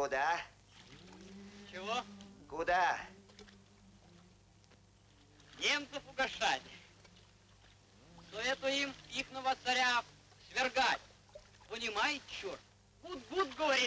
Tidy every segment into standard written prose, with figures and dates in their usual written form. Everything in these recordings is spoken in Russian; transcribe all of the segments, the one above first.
Куда? Чего? Куда? Немцев угощать. Советую им ихного царя свергать. Понимает, черт? Гуд-гуд, говорит.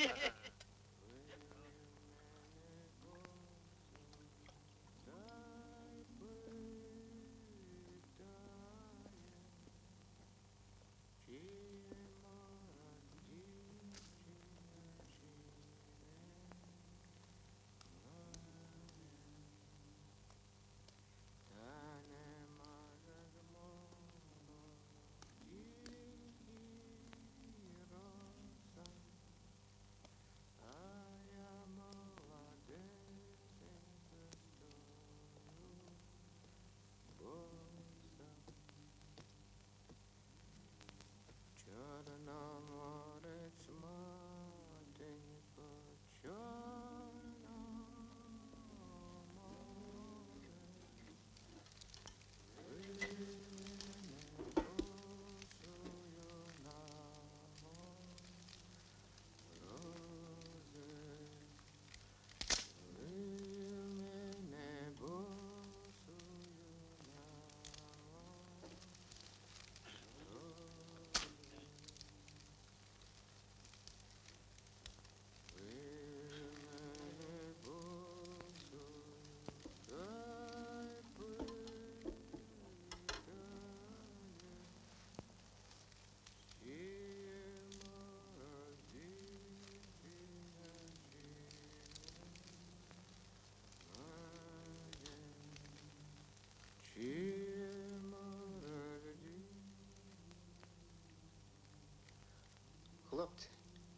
Хлопці,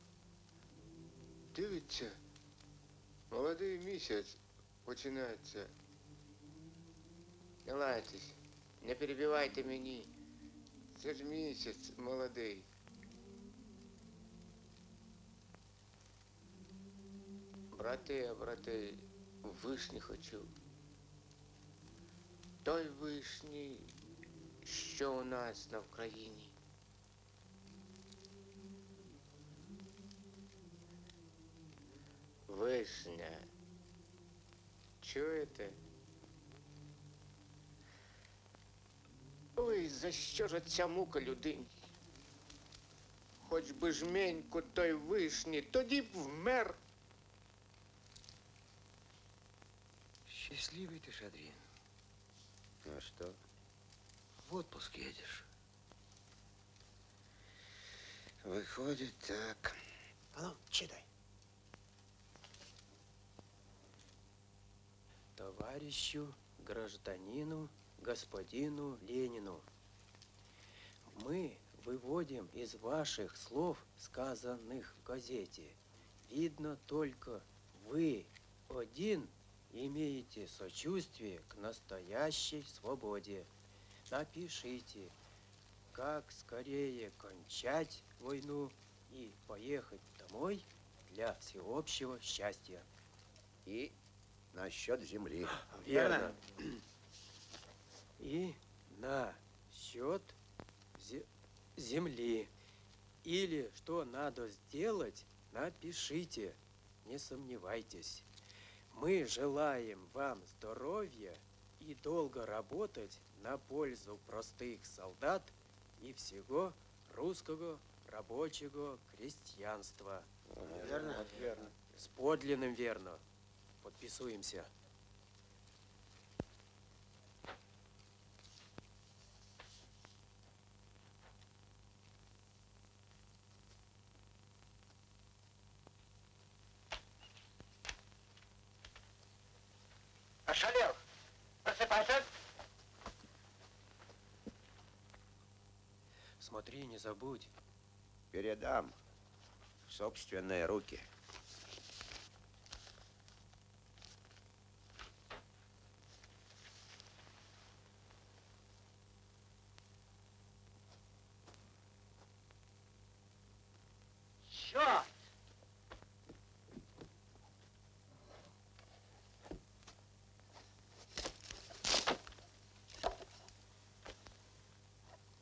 дивіться, молодий місяць починається. Не лайтесь, не перебивайте мені. Це ж місяць молодий. Брати, вишні хочу. Той вишні, що у нас на Вкраїні. Вишня. Чуєте? Ой, за що ж ця мука людині? Хоч би жменьку той вишні, тоді б вмер. Счастливый ты, Шадрин. А что? В отпуск едешь. Выходит так. А ну, читай. Товарищу, гражданину, господину Ленину. Мы выводим из ваших слов, сказанных в газете, видно только вы один имеете сочувствие к настоящей свободе. Напишите, как скорее кончать войну и поехать домой для всеобщего счастья. И насчет земли. Верно. И насчет земли. Или что надо сделать, напишите. Не сомневайтесь. Мы желаем вам здоровья и долго работать на пользу простых солдат и всего русского рабочего крестьянства. Верно? Верно. С подлинным верно. Подписуемся. Ошалел! Просыпайся! Смотри, не забудь. Передам в собственные руки. Черт!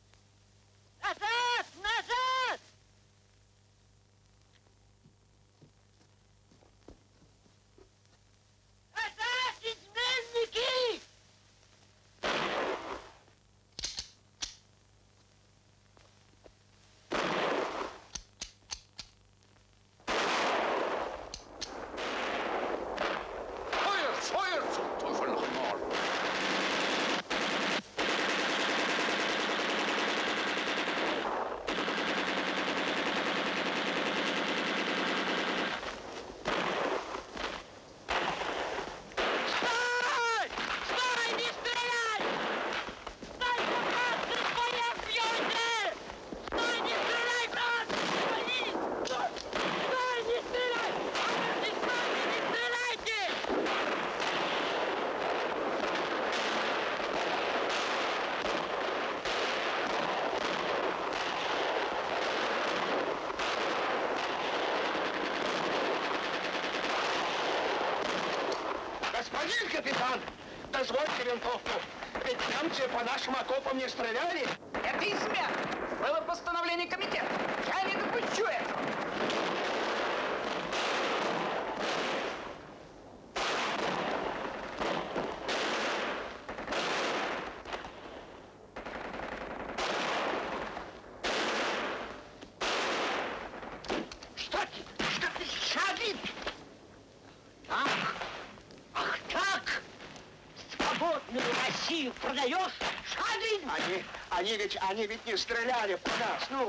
Назад! Назад! капитан! Дозвольте винтовку. Ведь немцы по нашим окопам не стреляли. Это измена. Было постановление комитета. Я не допущу этого. Что ты, Шадрин? Ах так? Свободную Россию продаешь, Шадрин? Они ведь не стреляли по нас, ну.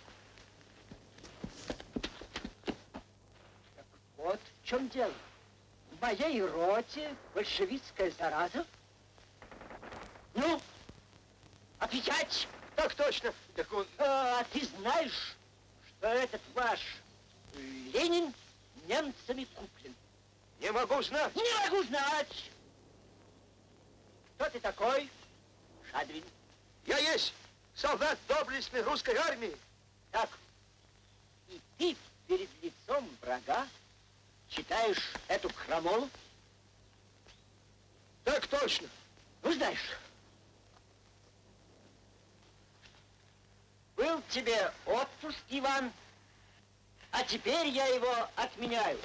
Так вот в чем дело. В моей роте большевистская зараза. Ну, отвечать? Так точно. Так он... А ты знаешь, что этот ваш Ленин немцами куплен? Не могу знать. Не могу знать. Кто ты такой, Шадрин? Я есть солдат доблестной русской армии. Так, и ты перед лицом врага читаешь эту крамолу? Так точно. Ну, знаешь, был тебе отпуск, Иван, а теперь я его отменяю.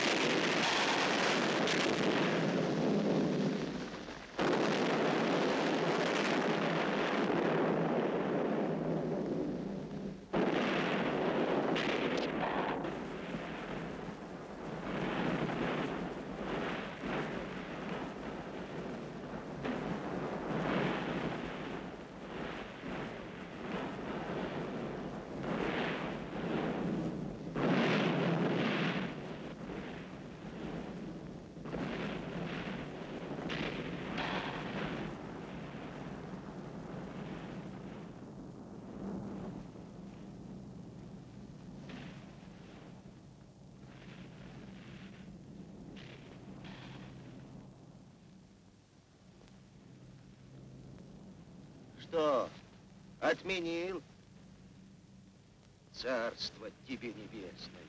Что, отменил? Царство тебе небесное.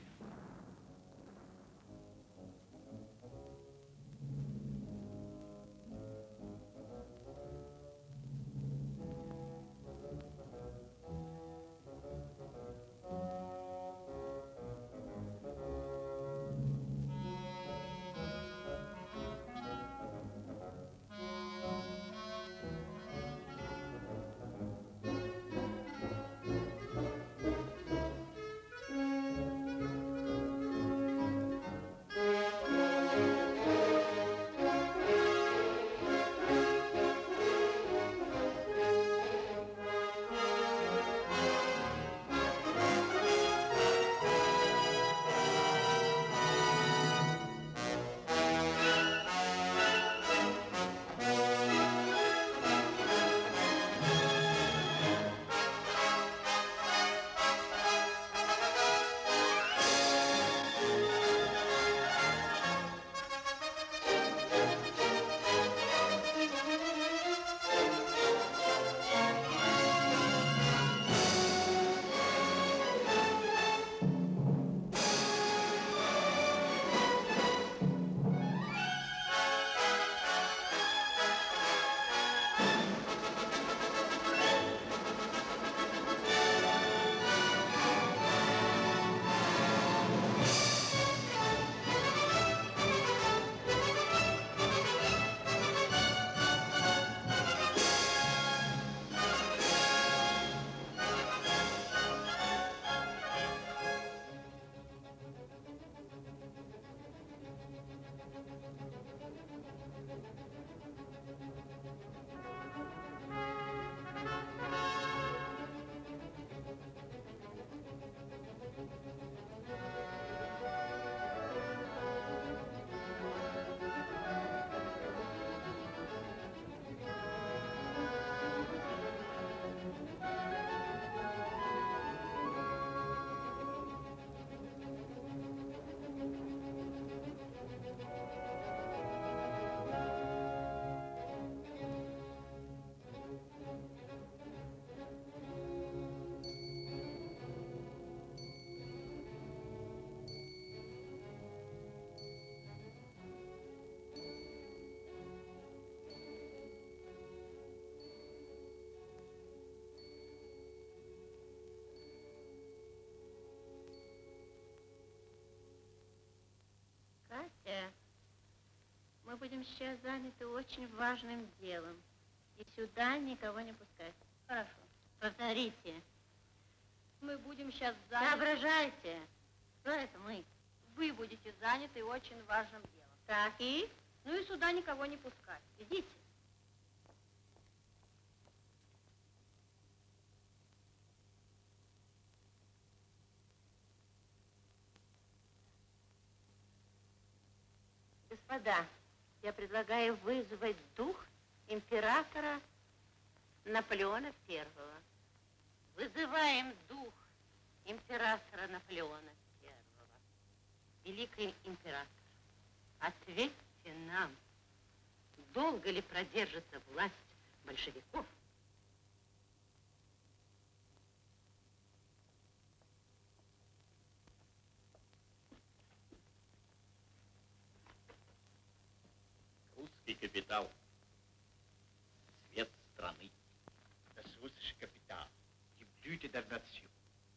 сейчас заняты очень важным делом. И сюда никого не пускать. Хорошо. Повторите. Мы будем сейчас заняты. Соображайте. Что это мы? Вы будете заняты очень важным делом. Так и? Ну и сюда никого не пускать. Идите. Господа, я предлагаю вызвать дух императора Наполеона I. Вызываем дух императора Наполеона I. Великий император, ответьте нам, долго ли продержится власть большевиков? Русский капитал. Цвет страны. Das russische Kapital. Die Blüte der Nation.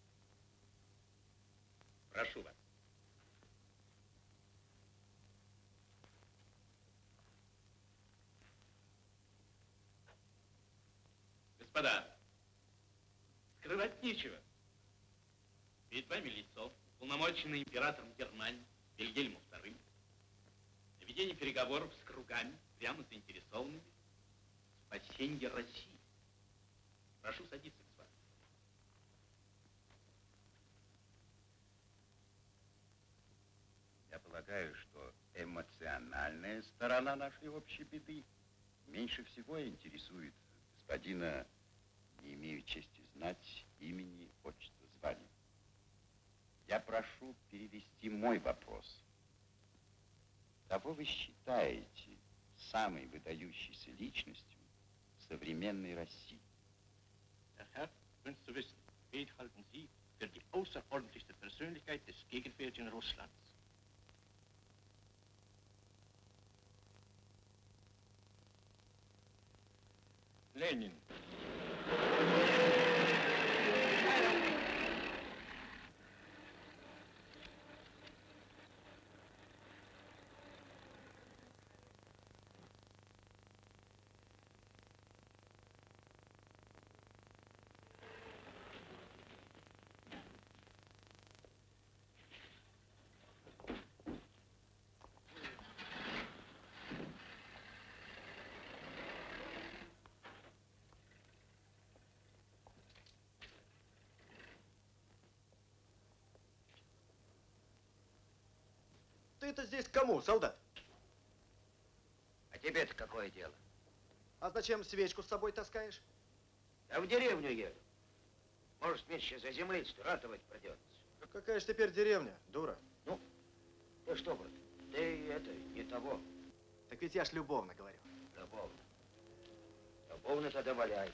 Прошу вас. Господа, скрывать нечего. Перед вами лицо, уполномоченное императором Германии Вильгельмом II, на ведение переговоров с кругами, прямо заинтересованными в спасении России. Прошу садиться, господа. Я полагаю, что эмоциональная сторона нашей общей беды меньше всего интересует господина, не имею чести знать, имени, отчества, звания. Я прошу перевести мой вопрос. Кого вы считаете самой выдающейся личностью современной России? Der Herr wünscht zu wissen, wen halten Sie für die außerordentlichste Persönlichkeit des gegenwärtigen Russlands? Ленин. Ты-то здесь к кому, солдат? А тебе-то какое дело? А зачем свечку с собой таскаешь? Я в деревню еду. Может, мне сейчас за землицу ратовать придется. А какая же теперь деревня, дура? Ну, ты что, брат, ты это, не того. Так ведь я ж любовно говорю. Любовно. Любовно тогда валяй.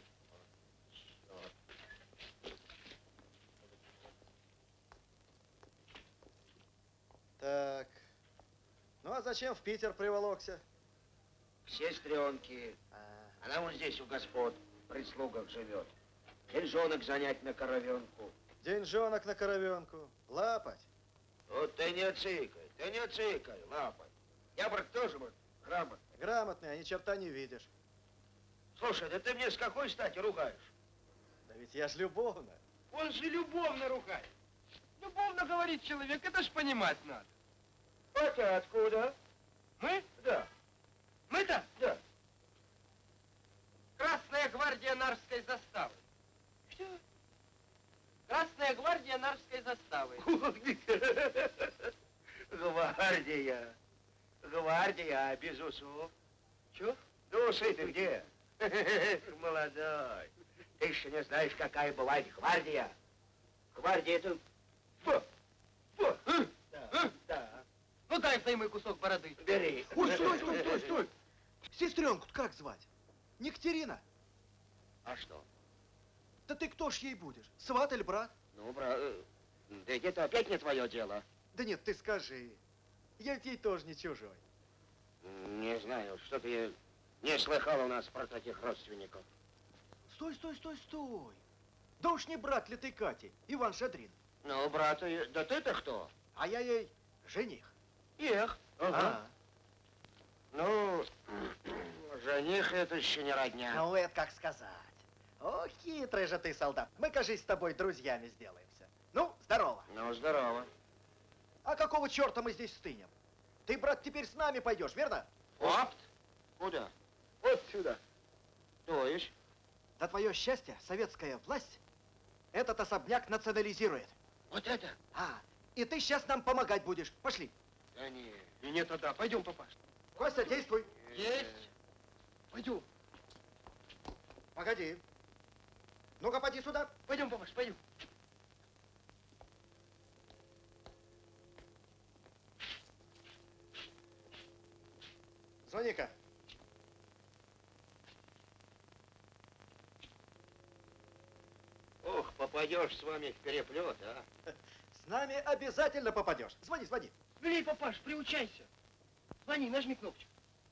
Так. Ну, а зачем в Питер приволокся? К сестренке. Она вон здесь у господ, в прислугах живет. Деньжонок занять на коровенку. Деньжонок на коровенку. Лапать. Вот ты не цикай, лапай. Я, брат, тоже, брат, грамотный. Грамотный, а ни черта не видишь. Слушай, да ты мне с какой стати ругаешь? Да ведь я ж любовно. Он же любовно ругает. Любовно говорит человек, это ж понимать надо. А ты откуда? Мы? Да. Мы-то? Да. Красная гвардия Нарвской заставы. Что? Красная гвардия Нарвской заставы. Гвардия, без усов. Чё? Ну, усы ты где? Молодой. Ты еще не знаешь, какая бывает гвардия. Гвардия это... Да. Ну дай взаймы кусок бороды. Бери. Ой, стой! Сестренку-то как звать? Не Катерина? А что? Да ты кто ж ей будешь? Сват или брат? Ну, брат, да это опять не твое дело. Да нет, ты скажи. Я ведь ей тоже не чужой. Не знаю, что-то я не слыхал у нас про таких родственников. Стой! Да уж не брат ли ты Кати, Иван Шадрин? Ну, брат, да ты-то кто? А я ей жених. Эх. Ага. Ну, жених это еще не родня. Ну, это как сказать. О, хитрый же ты, солдат. Мы, кажись, с тобой друзьями сделаемся. Ну, здорово. Ну, здорово. А какого черта мы здесь стынем? Ты, брат, теперь с нами пойдешь, верно? Опт? Куда? Вот сюда. То есть? На твое счастье, советская власть этот особняк национализирует. Вот это? И ты сейчас нам помогать будешь. Пошли. Да нет. И нет, да. Пойдем, папаша. Костя, действуй. Есть. Пойдем. Погоди. Ну-ка, поди сюда. Пойдем, папаша, пойдем. Звони-ка. Ох, попадешь с вами в переплет, а? С нами обязательно попадешь. Звони, звони. Смелей, папаш, приучайся. Звони, нажми кнопочку.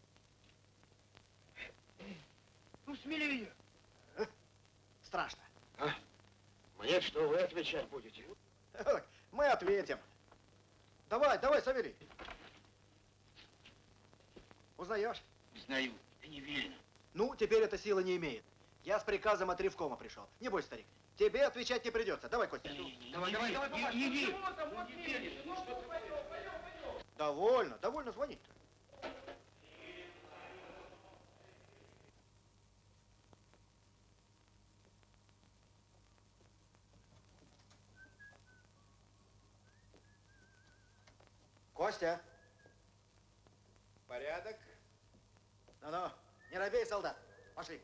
Ну, смелее. Страшно. А? Мне что, вы отвечать будете? Мы ответим. Давай, давай, Савелий. Узнаешь? Знаю, это не велено. Ну, теперь эта сила не имеет. Я с приказом от Ревкома пришел. Не бойся, старик. Тебе отвечать не придется. Давай, Костя. Давай, иди. Довольно, довольно звонить. Костя. Порядок? Ну-ну, не робей, солдат. Пошли.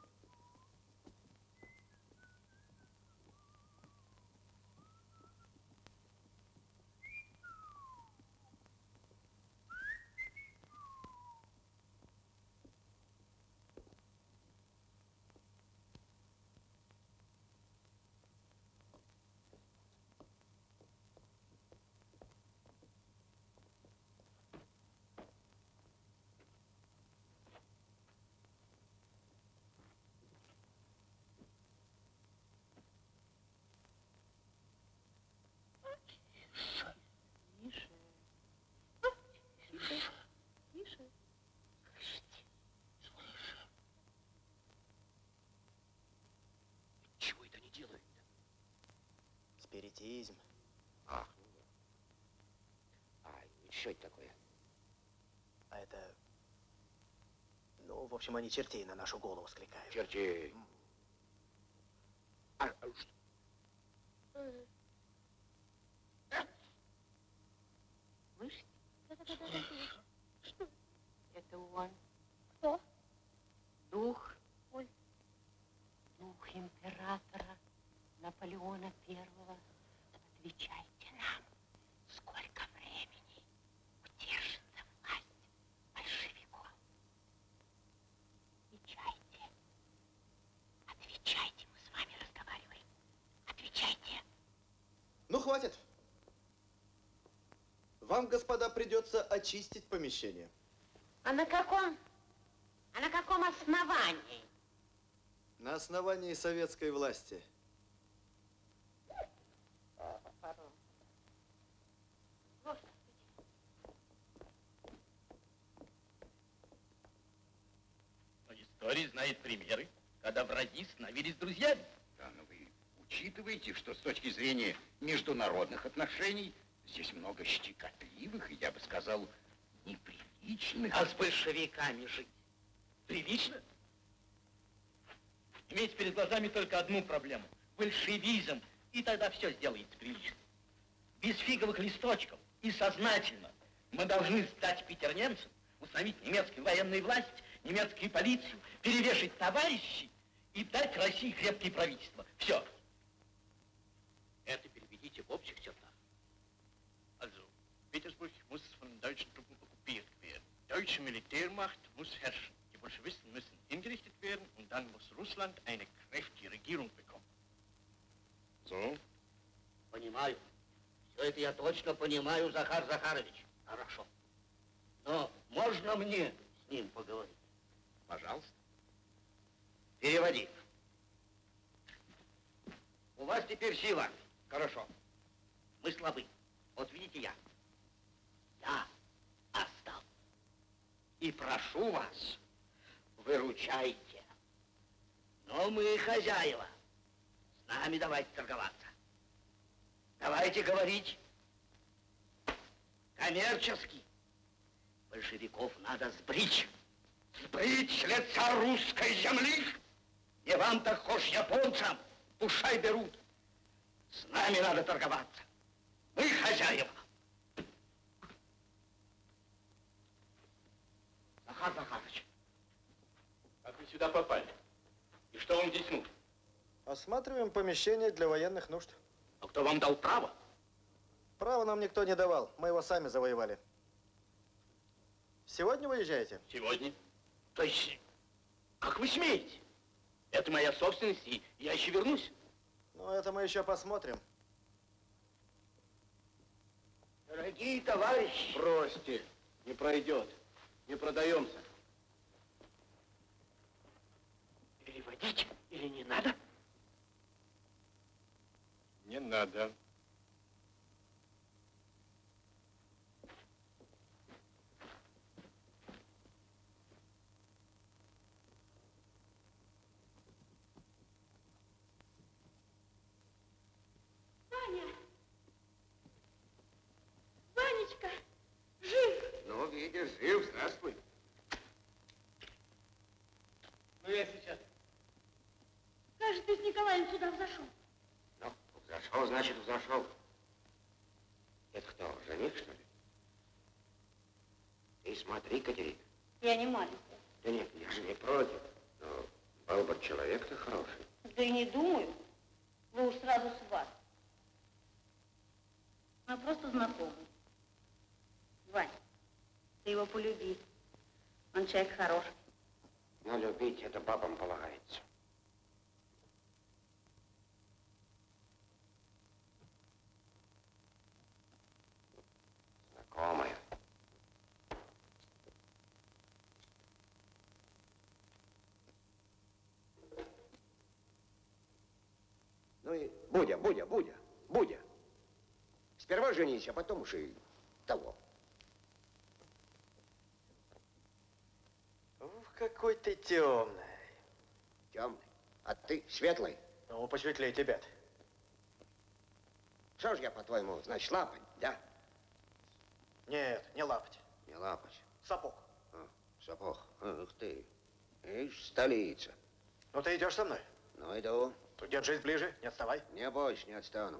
Чего это они делают? Спиритизм. Ах, ну да. Что это такое? А это... Ну, в общем, они чертей на нашу голову скликают. Чертей. А что? Слышите? Да-да-да. Что? Это он. Кто? Дух. Ой. Дух императора Наполеона Первого. Отвечайте нам, сколько времени удержится власть большевиков. Отвечайте. Отвечайте, мы с вами разговариваем. Отвечайте. Ну, хватит. Вам, господа, придется очистить помещение. А на каком основании? На основании советской власти. История знает примеры, когда враги становились друзьями. Да, но вы учитываете, что с точки зрения международных отношений здесь много щекотливых и, я бы сказал, неприличных. А с большевиками жить прилично? Иметь перед глазами только одну проблему – большевизм, и тогда все сделается прилично. Без фиговых листочков и сознательно мы должны сдать Питер немцам, установить немецкую военную власть, немецкую полицию, перевешать товарищей и дать России крепкие правительства. Все. Это переведите в общих чертах. Also, Petersburg muss von deutschen Truppen okkupiert werden. Deutsche Militärmacht muss herrschen. Die Bolschewisten müssen hingerichtet werden und dann muss Russland eine kräftige Regierung bekommen. So? Понимаю. Все это я точно понимаю, Захар Захарович. Хорошо. Но можно мне с ним поговорить? Пожалуйста. Переводи. У вас теперь сила. Хорошо. Мы слабы. Вот видите я. Я остал. И прав. прошу вас, выручайте. Но мы хозяева. С нами давайте торговаться. Давайте говорить коммерчески. Большевиков надо сбрить. Сбрить с лица русской земли. Не вам так хошь японцам, пушай берут. С нами надо торговаться. Мы хозяева. Захар Захарович. Как вы сюда попали? И что вам здесь нужно? Осматриваем помещение для военных нужд. А кто вам дал право? Право нам никто не давал. Мы его сами завоевали. Сегодня выезжаете? Сегодня. То есть, как вы смеете? Это моя собственность, и я еще вернусь. Ну, это мы еще посмотрим. Дорогие товарищи. Бросьте, не пройдет. Не продаемся. Переводить или не надо? Не надо. Ванечка, жив! Ну, видишь, жив, здравствуй. Ну, я сейчас. Кажется, ты с Николаем сюда взошел. Ну, взошел, значит, взошел. Это кто, жених, что ли? Ты смотри, Катерина. Я не маленькая. Да нет, я же не против. Но был бы человек-то хороший. Да и не думаю. Вы уж сразу сват. Мы просто знакомы. Вань, ты его полюби. Он человек хороший. Но любить это бабам полагается. Знакомая. Ну и Будя. Сперва женись, а потом уж и того. Ух, какой ты темный. Темный. А ты светлый? Ну, посветлее тебя-то. Что ж я, по-твоему, значит, лапать, да? Нет, не лапать. Не лапать. Сапог. А, сапог. Ух ты. Ишь, столица. Ну, ты идешь со мной? Ну, иду. То держись ближе, не отставай. Не бойся, не отстану.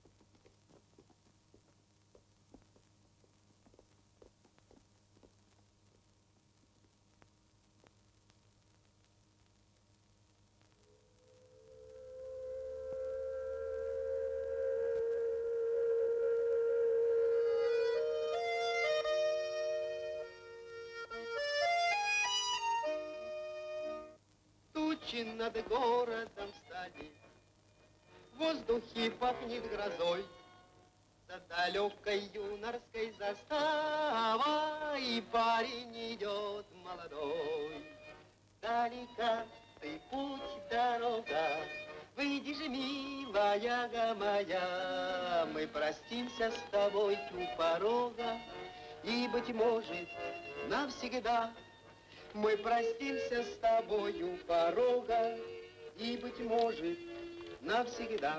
Тучи над городом стали, в воздухе пахнет грозой. За далекой юнорской заставой парень идет молодой. Далека ты путь, дорога, выйдешь, милая моя, мы простимся с тобой у порога, и, быть может, навсегда. Мы простимся с тобою порога, и, быть может, навсегда.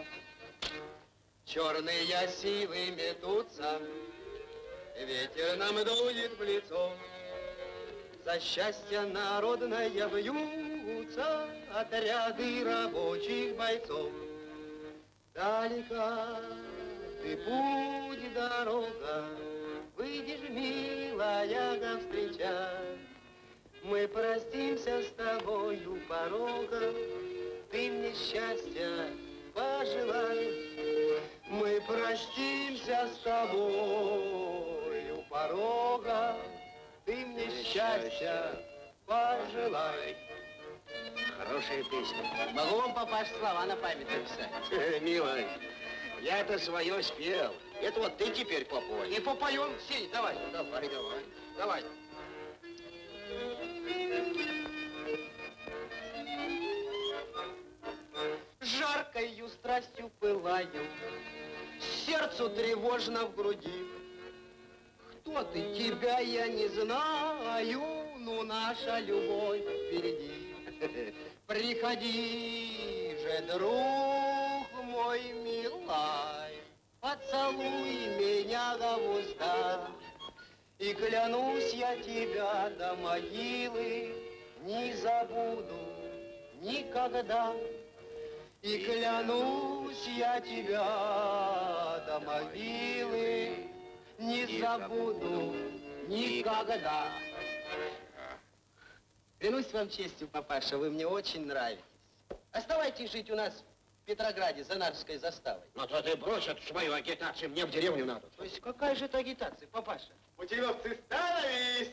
Черные силы метутся, ветер нам дует в лицо. За счастье народное бьются отряды рабочих бойцов. Далека ты путь, дорога, выйдешь, милая, встречать. Мы простимся с тобою порога, ты мне счастья пожелай. Мы простимся с тобою порога, ты мне счастья пожелай. Хорошая песня. Могу вам, папаш, слова на память написать? Милый, я-то свое спел. Это вот ты теперь попой. И попоем, Сень, давай. Давай. Жаркою страстью пылаю, сердцу тревожно в груди. Кто ты, тебя я не знаю, ну наша любовь впереди. Приходи же, друг мой милый, поцелуй меня до уста, и клянусь я тебя до могилы не забуду никогда. И клянусь я тебя до могилы не забуду никогда. Клянусь вам честью, папаша, вы мне очень нравитесь. Оставайтесь жить у нас в Петрограде за Нарвской заставой. Ну то ты брось эту свою агитацию, мне в деревню надо. То есть какая же это агитация, папаша? Путиловцы, становись!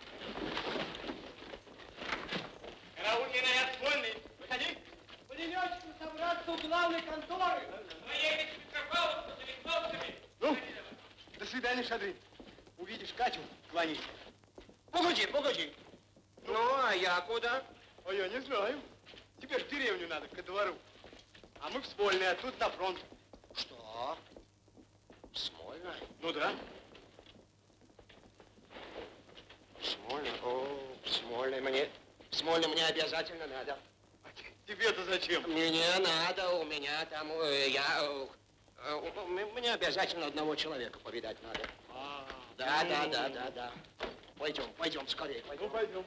Караульный наряд вольный. Выходи. В одиночку собраться у главной конторы. Мы едем с Петропавловском, с Литовцами. Ну, до свидания, Шадрин. Увидишь Катю, кланяйся. Погоди. Ну, а я куда? А я не знаю. Тебе ж в деревню надо, ко двору. А мы в Смольный, а тут на фронт. Что? Смольно? Ну да. Смольно? О, Смольно мне обязательно надо. Тебе-то зачем? Мне надо, у меня там, мне обязательно одного человека повидать надо. Да. Пойдем, скорее, пойдем. Ну, пойдем.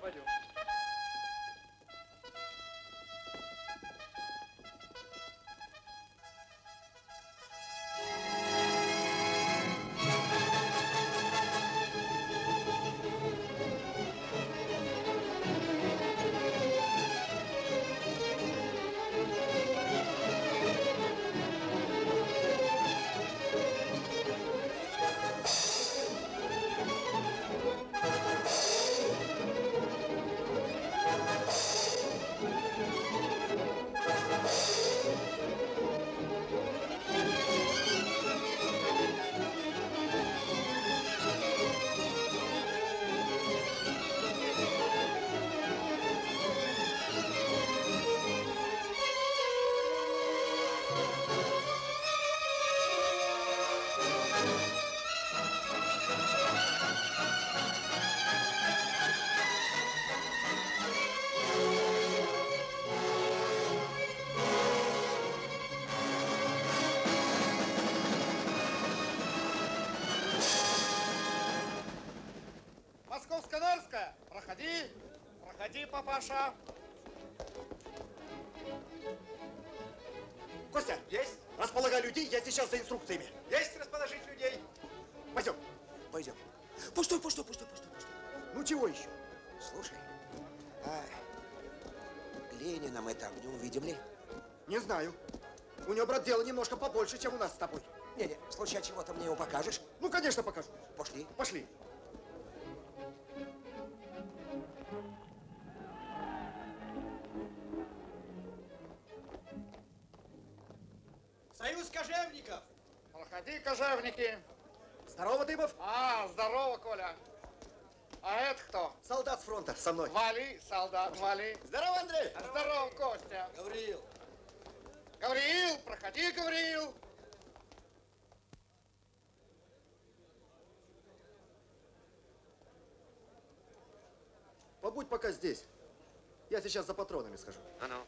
Московско-Нарвская, проходи, папаша. Костя, есть? Располагай людей, я сейчас за инструкциями. Есть расположить людей. Пойдем. Пустой. Ну чего еще? Слушай, а Ленина мы там не увидим ли? Не знаю. У него, брат, дело немножко побольше, чем у нас с тобой. Не, в случае чего ты мне его покажешь? Ну, конечно, покажу. Пошли. Союз кожевников. Проходи, кожевники. Здорово, Дымов. Здорово, Коля. А это кто? Солдат с фронта, со мной. Вали, солдат, вали. Здорово, Андрей. Здорово, Костя. Гавриил, проходи, Гавриил. Побудь пока здесь. Я сейчас за патронами схожу. Ну.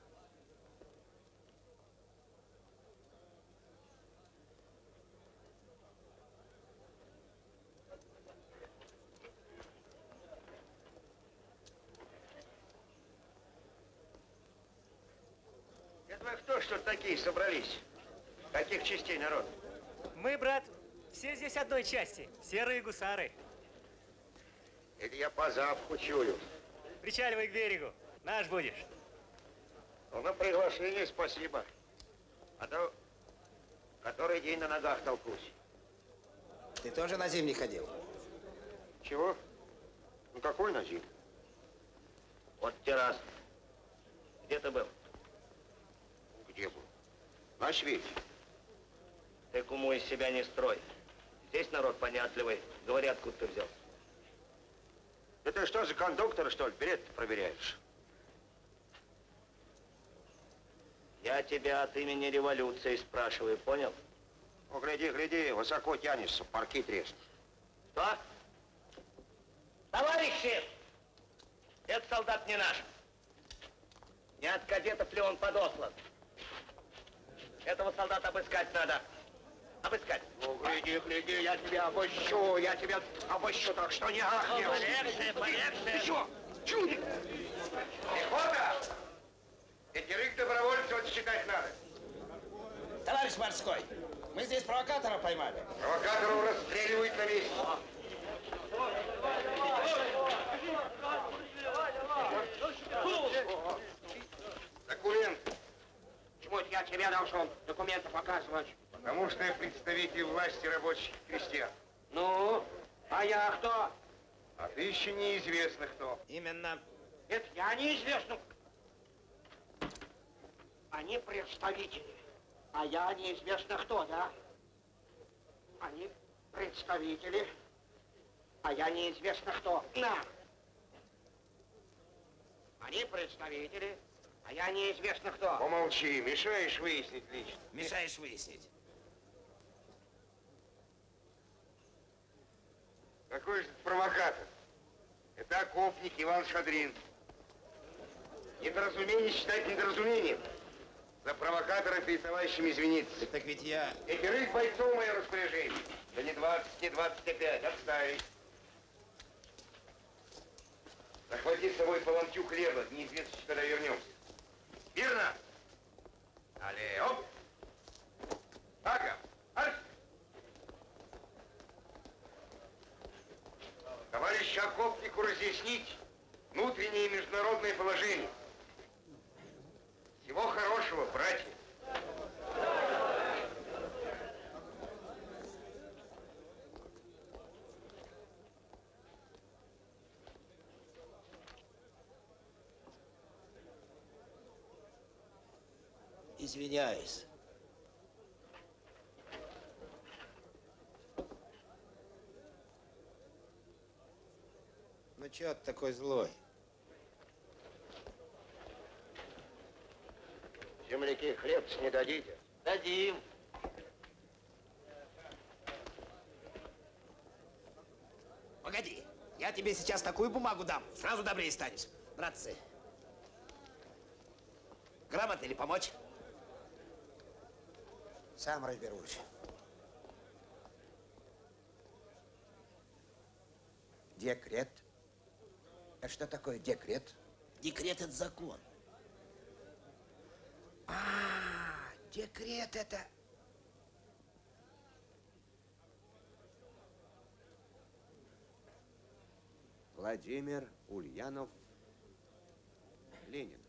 Это вы кто, что такие собрались? Каких частей народ? Мы, брат, все здесь одной части. Серые гусары. Это я по запаху чую. Причаливай к берегу. Наш будешь. Ну, на приглашение спасибо. А то который день на ногах толкусь. Ты тоже на зимний ходил? Чего? Ну, какой на зимний? Вот террас. Где ты был? Где был? На свете. Ты куму из себя не строй. Здесь народ понятливый. Говори, откуда ты взял. Да ты что, за кондуктора, что ли, билет проверяешь? Я тебя от имени революции спрашиваю, понял? Ну, гляди, высоко тянешься, парки треснут. Что? Товарищи! Этот солдат не наш. Не от кадетов ли он подослан? Этого солдата обыскать надо. Обыскать. Ну, гляди, гляди, я тебя обыщу, так что не ахнешь. Полегче, полегче. Ты что? Чудик! Пехота! Пятерых добровольцев отсчитать надо. Товарищ морской, мы здесь провокатора поймали. Провокаторов расстреливают на месте. Документ. Почему я тебе должен документы показывать? Потому что я представитель власти рабочих и крестьян. Ну, а я кто? А ты еще неизвестно кто. Именно. Это я неизвестно. Они представители, а я неизвестно кто, да? Они представители, а я неизвестно кто. На! Они представители, а я неизвестно кто. Помолчи, мешаешь выяснить лично. Мешаешь выяснить. Какой же это провокатор? Это окопник Иван Шадрин. Недоразумение считать недоразумением. За провокатора перед товарищами извиниться. Так ведь я... Пятерых бойцов в мое распоряжение. Да не 20, не 25. Отставить. Захвати с собой по ломтю хлеба. Неизвестно, когда вернемся. Мирно? Але, оп! Ага! Арс! Товарищу окопнику разъяснить внутреннее и международное положение. Всего хорошего, братья. Извиняюсь. Ну, чё ты такой злой? Земляки, хлеб не дадите? Дадим. Погоди, я тебе сейчас такую бумагу дам, сразу добрее станешь. Братцы, грамотно или помочь? Сам разберусь. Декрет. А что такое декрет? Декрет — это закон. Декрет — это... Владимир Ульянов, Ленин.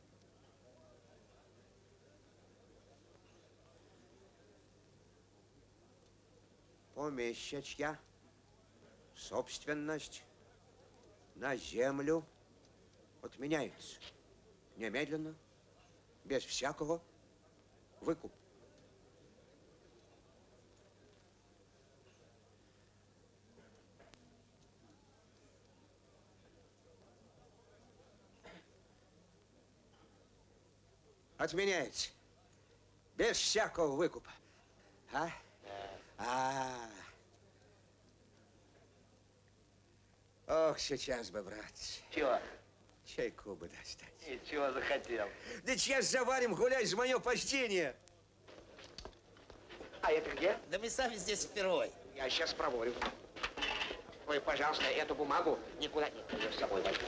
Помещичья собственность на землю отменяется немедленно, без всякого выкупа. Отменяется. Без всякого выкупа. А? Ох, сейчас бы, брат. Чего? Чайку бы достать. И чего захотел? Да сейчас заварим, гуляй за мое почтение. А это где? Да мы сами здесь впервые. Я сейчас проворю. Ой, пожалуйста, эту бумагу никуда не ее с собой возьму.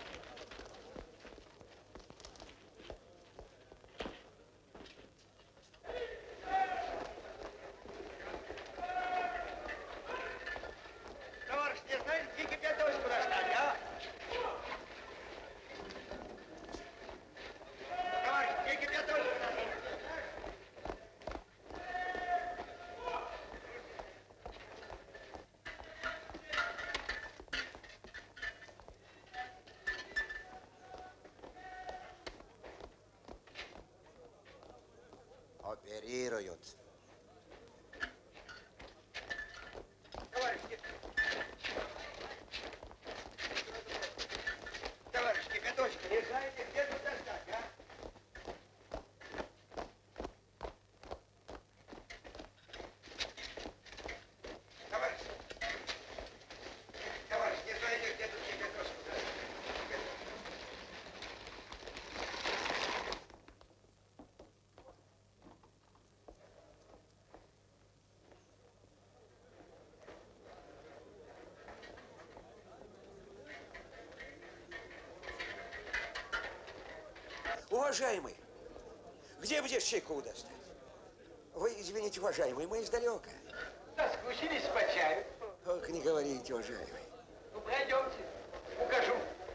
Товарищ, не знаете, где кипяточку достать, а? Товарищ, где кипяточку достать? Оперируют. Товарищ, кипяточку не знаете, где тут достать, а? Товарищ, не знаете, где тут кипяточку достать? Уважаемый, где бы здесь чайку достать? Вы, извините, уважаемый, мы издалека. Соскучились по чаю? Ох, не говорите, уважаемый. Ну, пройдемте, укажу.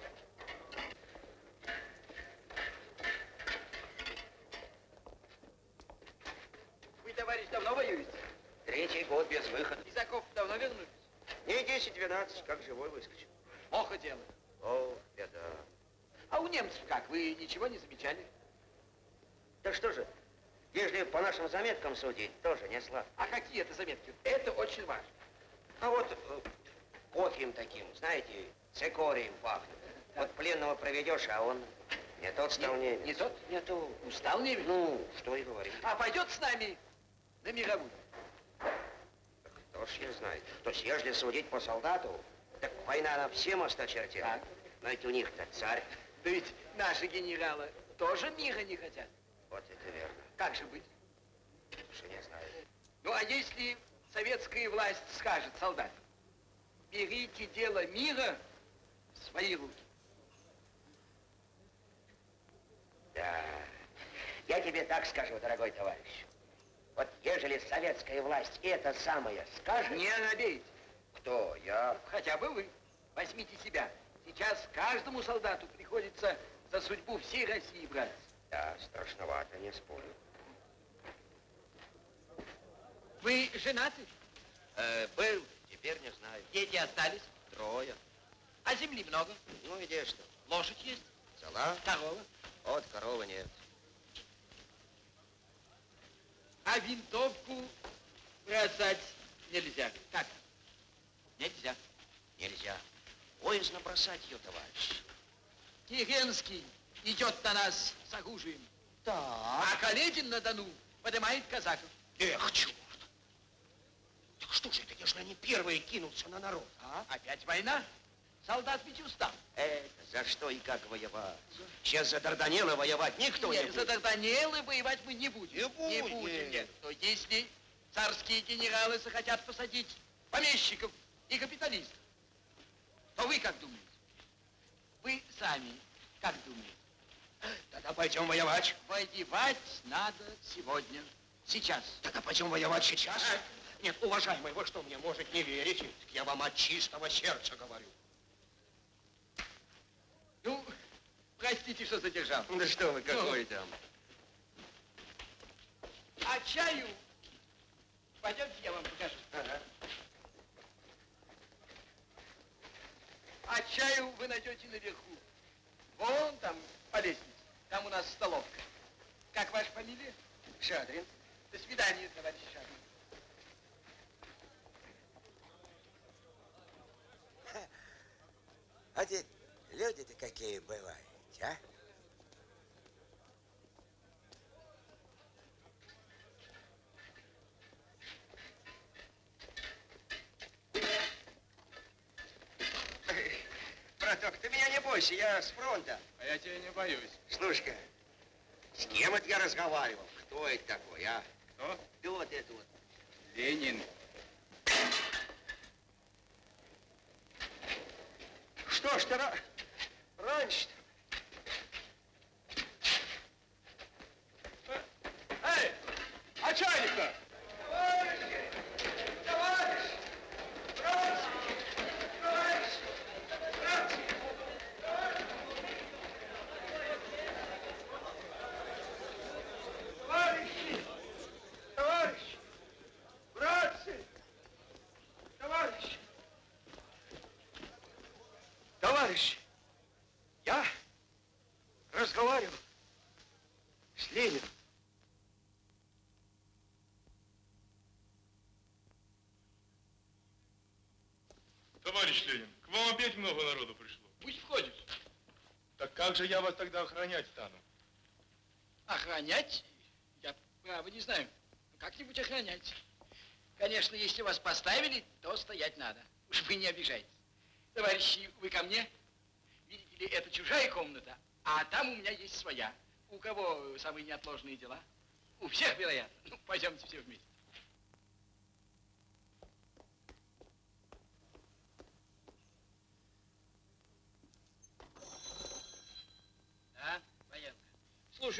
Вы, товарищ, давно воюете? 3-й год без выхода. Из окопов давно вернулись? Не 10-12, как живой выскочил. Плохо дело. О, беда. А у немцев как? Вы ничего не замечали? Да что же, если по нашим заметкам судить, тоже не слаб. А какие это заметки? Это очень важно. А вот кофеем таким, знаете, цикорием пахнет. Вот пленного проведешь, а он не тот стал немец. Не тот? Не то. Устал немец? Ну, что и говорить. А пойдет с нами на мировую? Кто ж не знает. То есть, если судить по солдату, так война она всем осточертела. Так. Но ведь у них-то царь. Да ведь наши генералы тоже мира не хотят. Вот это верно. Как же быть? Уж не знаю. Ну, а если советская власть скажет солдатам, берите дело мира в свои руки? Да. Я тебе так скажу, дорогой товарищ. Вот ежели советская власть это самое скажет... Не набейте. Кто? Я? Хотя бы вы. Возьмите себя. Сейчас каждому солдату приходится за судьбу всей России браться. Да, страшновато, не спорю. Вы женаты? Был, теперь не знаю. Дети остались? 3. А земли много? Ну, где что? Лошадь есть? Цела? Корова? Вот коровы нет. А винтовку бросать нельзя. Как? Нельзя. Нельзя. Боязно бросать ее, товарищ. Керенский идет на нас с оружием. Да. А Каледин на Дону поднимает казаков. Эх, черт. Так что же это, если они первые кинутся на народ, а? Опять война? Солдат ведь устал. За что и как воевать? Сейчас за Дарданеллы воевать никто не Нет, будет. за Дарданеллы воевать мы не будем. Не будем. Нет. Но если царские генералы захотят посадить помещиков и капиталистов, то вы как думаете? Вы сами как думаете? Тогда пойдем воевать. Воевать надо сегодня, сейчас. Тогда пойдем воевать сейчас. Нет, уважаемый, вы что, мне, может, не верите? Так я вам от чистого сердца говорю. Ну, простите, что задержал. Да что вы, какой там? А чаю? Пойдемте, я вам покажу. Ага. А чаю вы найдете наверху. Вон там, по лестнице. Там у нас столовка. Как ваша фамилия? Шадрин. До свидания, товарищ Шадрин. А те люди-то какие бывают, а? Браток, ты меня не бойся, я с фронта. А я тебя не боюсь. Слушай-ка, с кем это я разговаривал? Кто это такой, а? Кто? Да вот это вот. Ленин. Что ж ты раньше-то? Эй, а чайник-то? Товарищ, я разговаривал с Лениным. Товарищ Ленин, к вам опять много народу пришло. Пусть входит. Так как же я вас тогда охранять стану? Охранять? Я, право, не знаю. Как-нибудь охранять. Конечно, если вас поставили, то стоять надо. Уж вы не обижайтесь. Товарищи, вы ко мне? Видите ли, это чужая комната, а там у меня есть своя. У кого самые неотложные дела? У всех, вероятно. Ну, пойдемте все вместе. Да, военная. Слушай.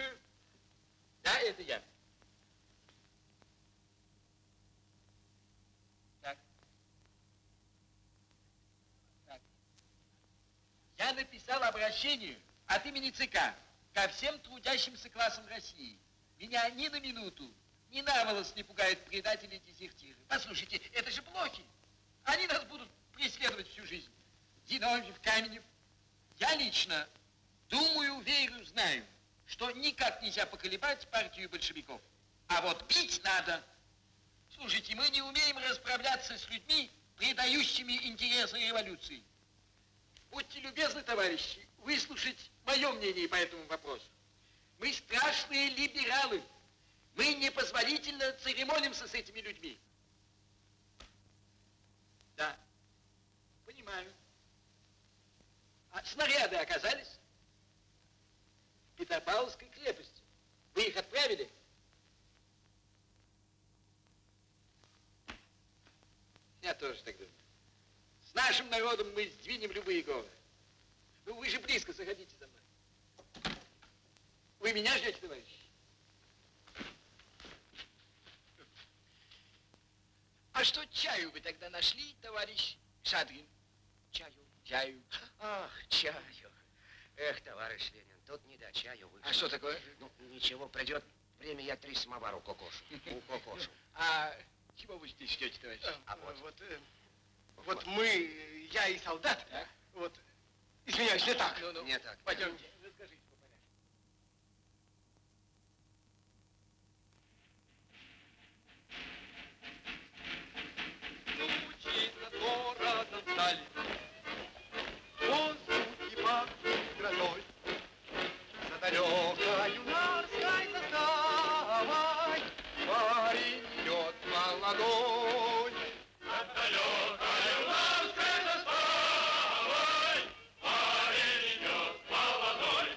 написал обращение от имени ЦК ко всем трудящимся классам России. Меня ни на минуту, ни на волос не пугают предатели и дезертиры. Послушайте, это же блохи. Они нас будут преследовать всю жизнь. Зиновьев, Каменев. Я лично думаю, верю, знаю, что никак нельзя поколебать партию большевиков. А вот бить надо. Слушайте, мы не умеем расправляться с людьми, предающими интересы революции. Будьте любезны, товарищи, выслушать мое мнение по этому вопросу. Мы страшные либералы. Мы непозволительно церемонимся с этими людьми. Да, понимаю. А снаряды оказались в Петропавловской крепости. Вы их отправили? Я тоже так думаю. С нашим народом мы сдвинем любые горы. Ну, вы же близко, заходите за мной. Вы меня ждете, товарищи? А что чаю вы тогда нашли, товарищ Шадрин? Чаю. Чаю. Ах, чаю. Эх, товарищ Ленин, тут не до чаю вышло. А что такое? Ну, ничего, придет время, я 3 самовара укокошу. А чего вы здесь ждете, товарищ? А вот мы, я и солдат, вот, извиняюсь, не так. Ну, не так. Пойдемте, расскажите по порядку. Звучит над городом вдали, воздухи пахнут грозой, за далекой юнарской заставой парень идет молодой. За далекой юнарской заставой парень идет молодой.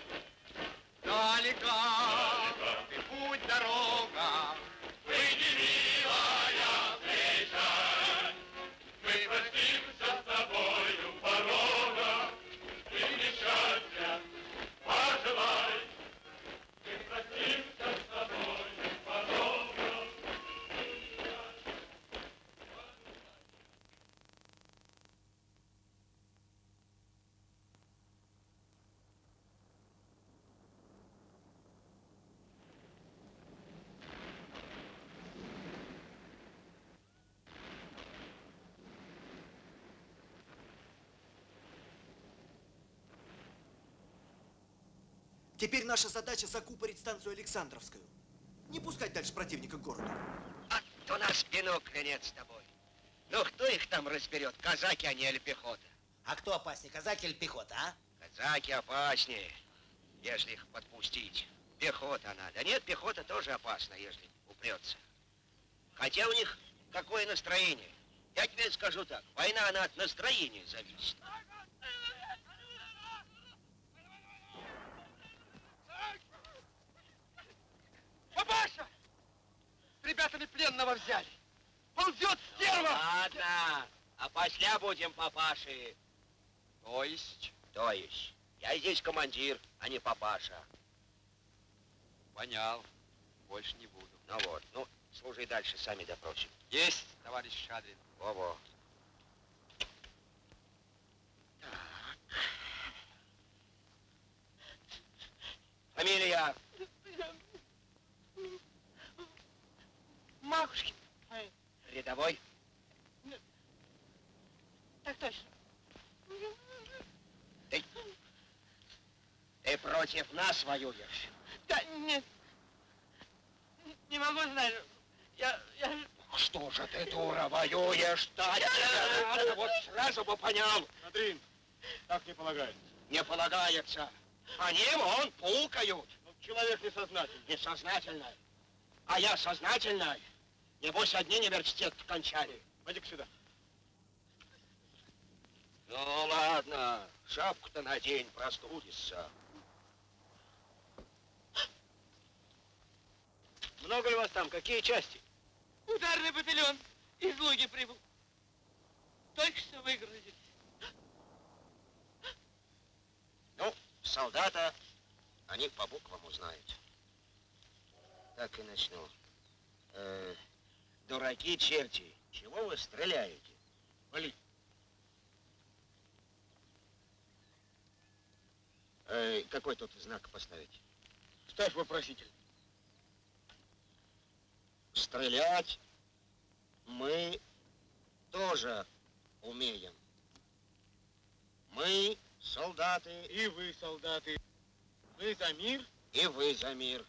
Далека ты путь, дорога, выйди, милая встреча. Мы простимся с тобою порога, ты мне счастья пожелай. Мы простимся с тобою порога. Теперь наша задача закупорить станцию Александровскую. Не пускать дальше противника к городу. А то на спину клянет с тобой. Ну, кто их там разберет, казаки они или пехота? А кто опаснее, казаки или пехота, а? Казаки опаснее, если их подпустить. Пехота надо. Нет, пехота тоже опасна, если упрется. Хотя у них какое настроение. Я тебе скажу так, война, она от настроения зависит. Папаша! С ребятами пленного взяли. Ползет стерва! Ладно, а после будем папаши. То есть? То есть. Я здесь командир, а не папаша. Понял. Больше не буду. Ну вот, ну, служи дальше, сами допросим. Есть, товарищ Шадрин. Во-во. Фамилия? Макушкин. Рядовой? Так точно. Ты против нас воюешь? Да, нет. Не могу знать. Я... Что же ты, дура, воюешь-то? Вот сразу бы понял. Шадрин, так не полагается. Не полагается. По ним он пукают. Ну, человек несознательный. Несознательный. А я сознательный. Небось, одни университет кончали. Пойди-ка сюда. Ну, ладно. Шапку-то надень, простудишься. Много ли вас там? Какие части? Ударный батальон из Луги прибыл. Только что выгрузились. Ну, солдата они по буквам узнают. Так и начну. Дураки, черти, чего вы стреляете? Вали. какой тут знак поставить? Ставь вопроситель. Стрелять мы тоже умеем. Мы солдаты. И вы солдаты. Вы за мир? И вы за мир.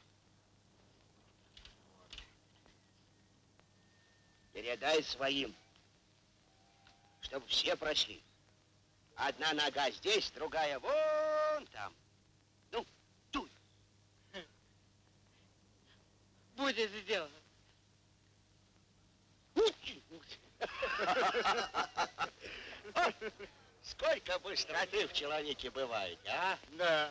Передай своим, чтобы все прочли. Одна нога здесь, другая вон там. Ну, дуй. Будет сделано. Сколько быстроты в человеке бывает, а? Да.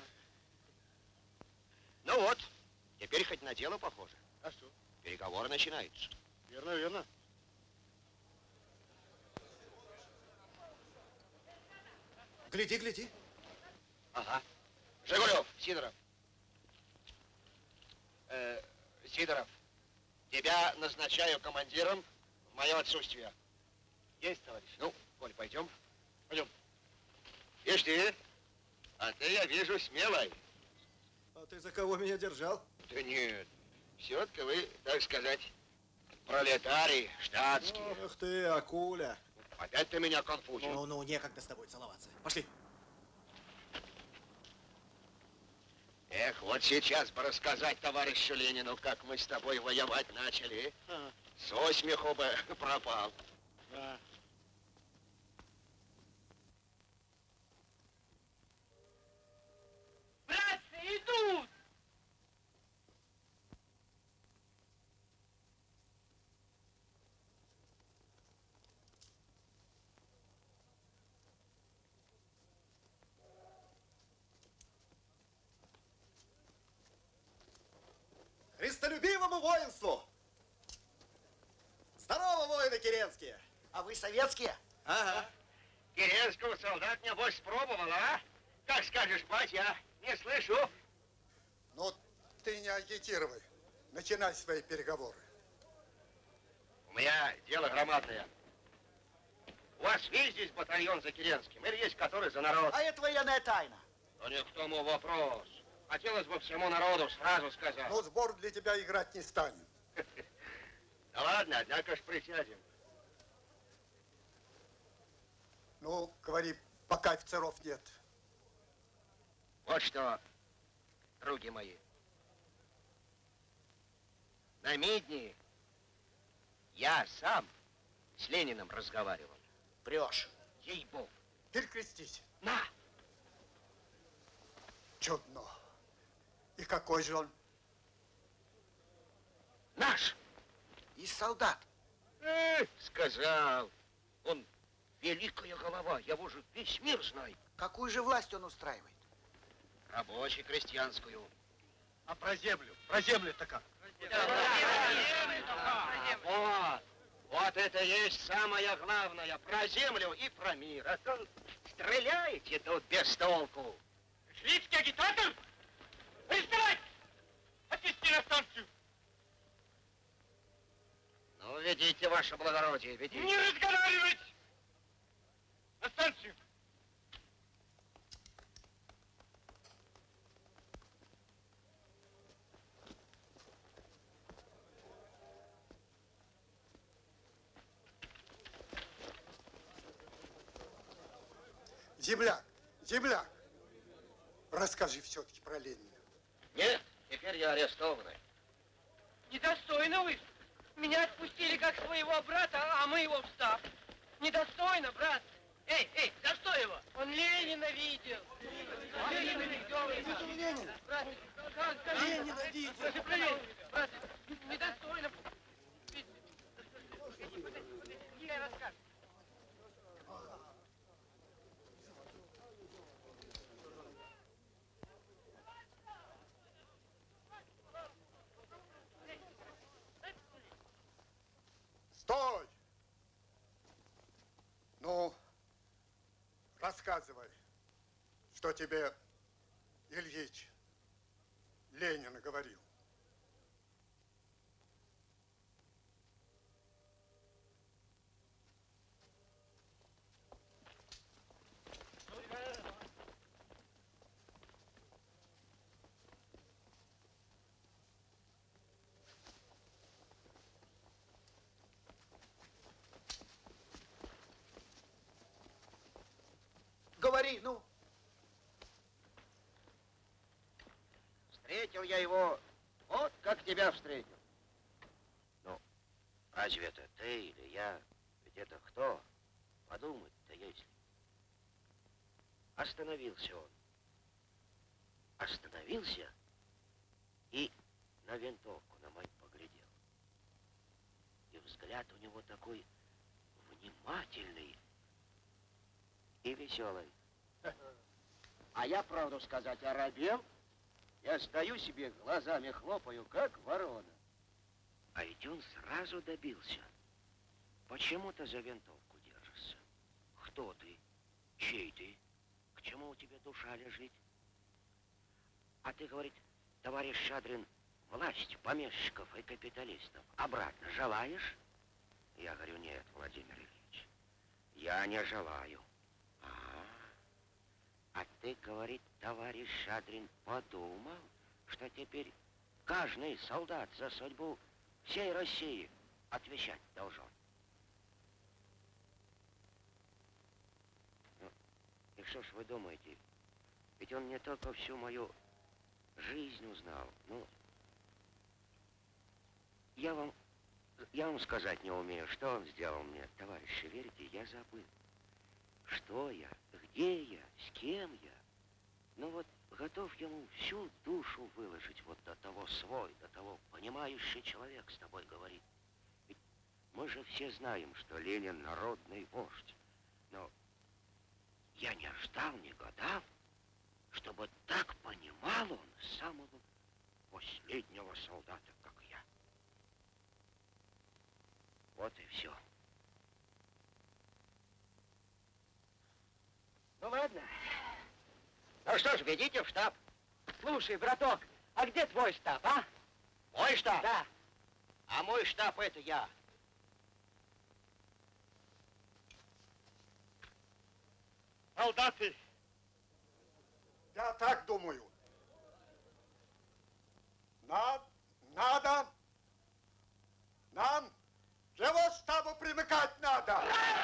Ну вот, теперь хоть на дело похоже. А что? Переговоры начинаются. Верно, верно. Гляди, гляди. Ага. Жигулев, Сидоров. Сидоров, тебя назначаю командиром в мое отсутствие. Есть, товарищ. Ну, Коль, пойдем. Пойдем. Ишь ты, а ты, я вижу, смелый. А ты за кого меня держал? Да нет, все-таки вы, так сказать, пролетарий, штатский. Ах ты, акуля. Опять ты меня конфузил. Ну, некогда с тобой целоваться. Пошли. Эх, вот сейчас бы рассказать товарищу Ленину, как мы с тобой воевать начали. Со смеху бы пропал. Да. Братцы, идут! Христолюбивому воинству! Здорово, воины керенские! А вы советские? Ага. Керенского солдат, небось, пробовал, а? Как скажешь, батя, не слышу. Ну, ты не агитируй. Начинай свои переговоры. У меня дело громадное. У вас весь здесь батальон за Керенским, или есть который за народ? А это военная тайна. Да не к тому вопрос. Хотелось бы всему народу сразу сказать. Ну, сбор для тебя играть не станем. Да ладно, однако ж присядем. Ну, говори, пока офицеров нет. Вот что, други мои. На Мидне я сам с Лениным разговаривал. Врешь. Ей-богу. Перекрестись. На! Чудно. И какой же он? Наш! Из солдат. Сказал. Он великая голова, я его же весь мир знаю. Какую же власть он устраивает? Рабочую, крестьянскую. А про землю-то как? Вот это и есть самое главное. Про землю и про мир. А то стреляете тут без толку. Шведский агитатор? Арестовать! Отвезти на станцию! Ну, ведите, ваше благородие, ведите. Не разговаривать! На станцию! Земляк, расскажи все-таки про Ленина. Нет, теперь я арестованный. Недостойно вы. Меня отпустили как своего брата, а мы его в штаб. Недостойно, брат. Эй, за что его? Он Ленина видел. Ленина видел. Ленина. Брат, Ленина видел. Брат, недостойно. Я расскажу. Стой! Ну, рассказывай, что тебе Ильич Ленин говорил. говори, ну. Встретил я его, вот как тебя встретил. Ну, разве это ты или я? Ведь это кто? Подумать-то если. Остановился он. Остановился и на винтовку на мою поглядел. И взгляд у него такой внимательный и веселый. А я, правду сказать, оробел. Я стою себе, глазами хлопаю, как ворона. А ведь он сразу добился. Почему ты за винтовку держишься? Кто ты? Чей ты? К чему у тебя душа лежит? А ты, говорит, товарищ Шадрин, власть помещиков и капиталистов обратно желаешь? Я говорю, нет, Владимир Ильич, я не желаю. А ты, говорит, товарищ Шадрин, подумал, что теперь каждый солдат за судьбу всей России отвечать должен. Ну, и что ж вы думаете? Ведь он не только всю мою жизнь узнал. Ну, я вам сказать не умею, что он сделал мне. Товарищи, верите, я забыл. Что я, где я, с кем я. Ну вот, готов ему всю душу выложить, вот до того свой, до того понимающий человек с тобой говорит. Ведь мы же все знаем, что Ленин народный вождь. Но я не ждал, не гадал, чтобы так понимал он самого последнего солдата, как я. Вот и все. Ну ладно. Ну что ж, ведите в штаб. Слушай, браток, а где твой штаб, а? Мой штаб? Да. А мой штаб это я. Солдаты, я так думаю. Нам к его штабу примыкать надо.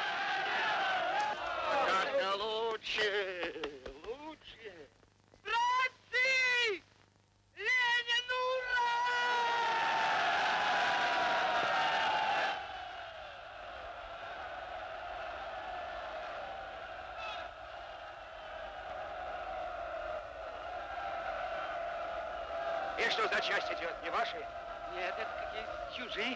Как-то лучше, лучше. Братцы! Ленин, ура! И что за часть идет, не ваши? Нет, это какие-то чужие.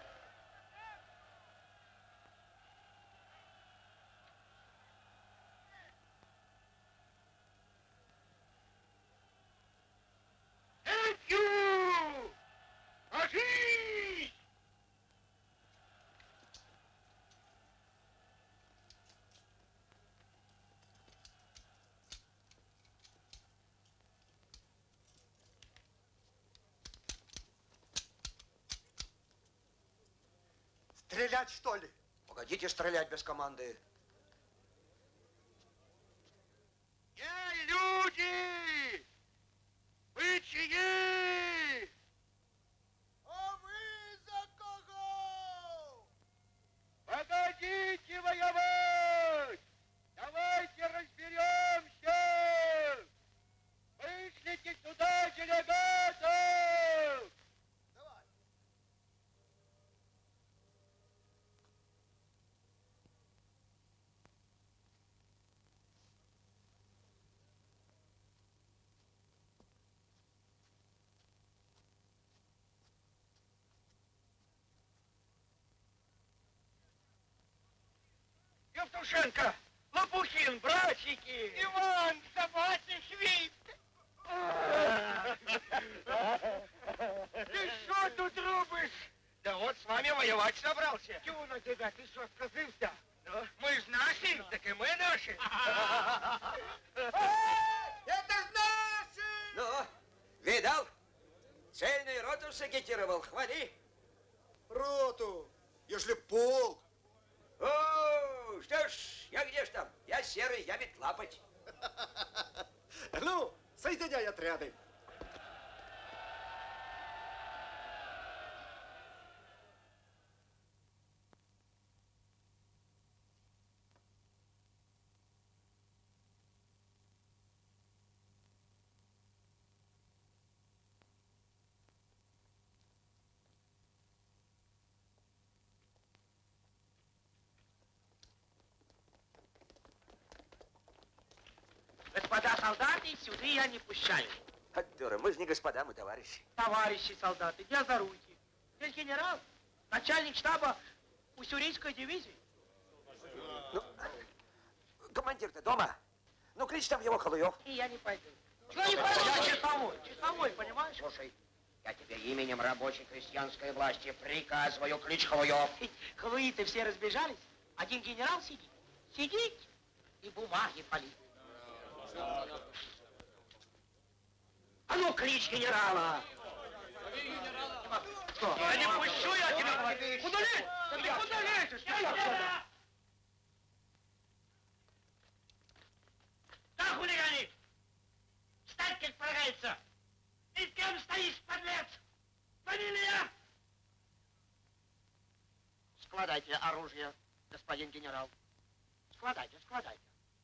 Стрелять, что ли? Погодите стрелять без команды. Люди! Вы чьи? А вы за кого? Погодите воевать! Давайте разберемся! Вышлите сюда делегатов! Давай. Евтушенко! Лопухин, братики! Иван, собаки, свист! Ты что тут рубишь? Да вот с вами воевать собрался. Чего на тебя? Ты что, сказывся? Ну, мы ж наши, так и мы наши. Это ж наши! Ну, видал? Цельный роту сагитировал, хвали. Роту, если полк. О, что ж, я где ж там? Я серый, я ведь лапоть. Ну, соединяй отряды. солдаты сюда я не пущаю. Дура, мы же не господа, мы товарищи. Товарищи солдаты, не озоруйте. Здесь генерал, начальник штаба уссурийской дивизии. Ну, командир-то дома? Ну, клич там его, Халуев. И я не пойду. Что не пойду? Я часовой, понимаешь? Слушай, я тебе именем рабочей крестьянской власти приказываю, клич Халуев. Халуи-то все разбежались. Один генерал сидит. Сидит и бумаги палит. А ну, клич генерала! Что? Я не пущу, я тебя... Куда лезешь? Да ты куда лезешь? Да, хулиганит! Встать, как полагается! Ты с кем стоишь, подлец? Фамилия? Складайте оружие, господин генерал. Складайте, складайте.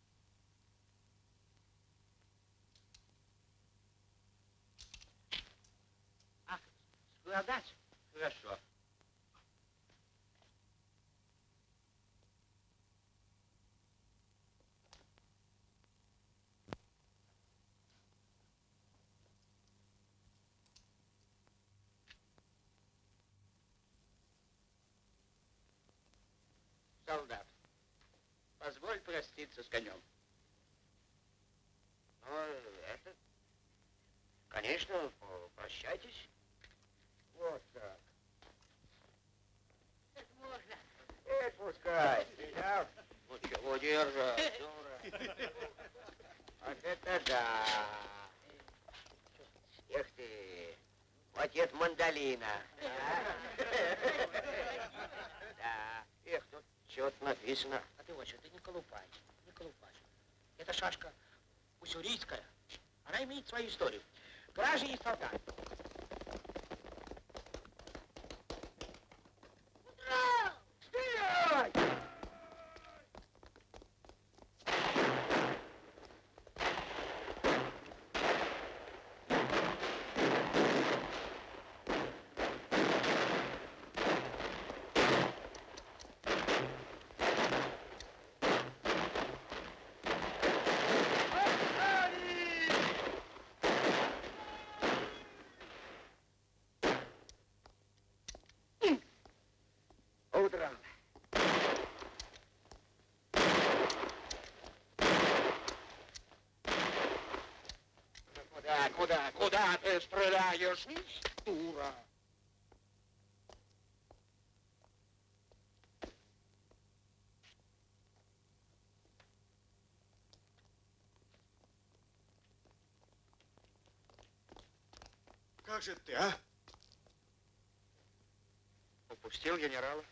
Ах, складать? Хорошо. Солдат, позволь проститься с конем. Ну, это... Конечно, прощайтесь. Вот так. Это можно. Это пускай. Да? Ну, чего держать, дура? Вот это да. Эх ты, вот это мандолина. Да. Эх, тут что-то написано. А ты вот что, ты не колупай, не колупай. Это шашка уссурийская. Она имеет свою историю. Кражи и солдат. Ура! Стрелять! Утром. Куда ты стреляешь, дура? Как же ты, а? Упустил генерала.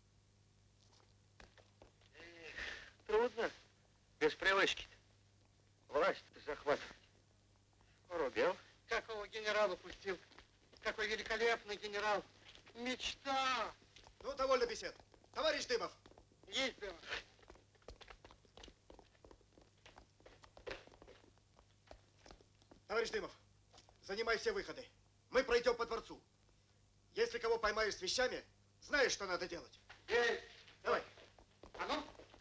Трудно. Без привычки. Власть захватывать. Порубил. Какого генерала пустил? Какой великолепный генерал. Мечта. Ну, довольно бесед. Товарищ Дымов. Есть, Дымов. Товарищ Дымов, занимай все выходы. Мы пройдем по дворцу. Если кого поймаешь с вещами, знаешь, что надо делать. Есть. Давай. А ну.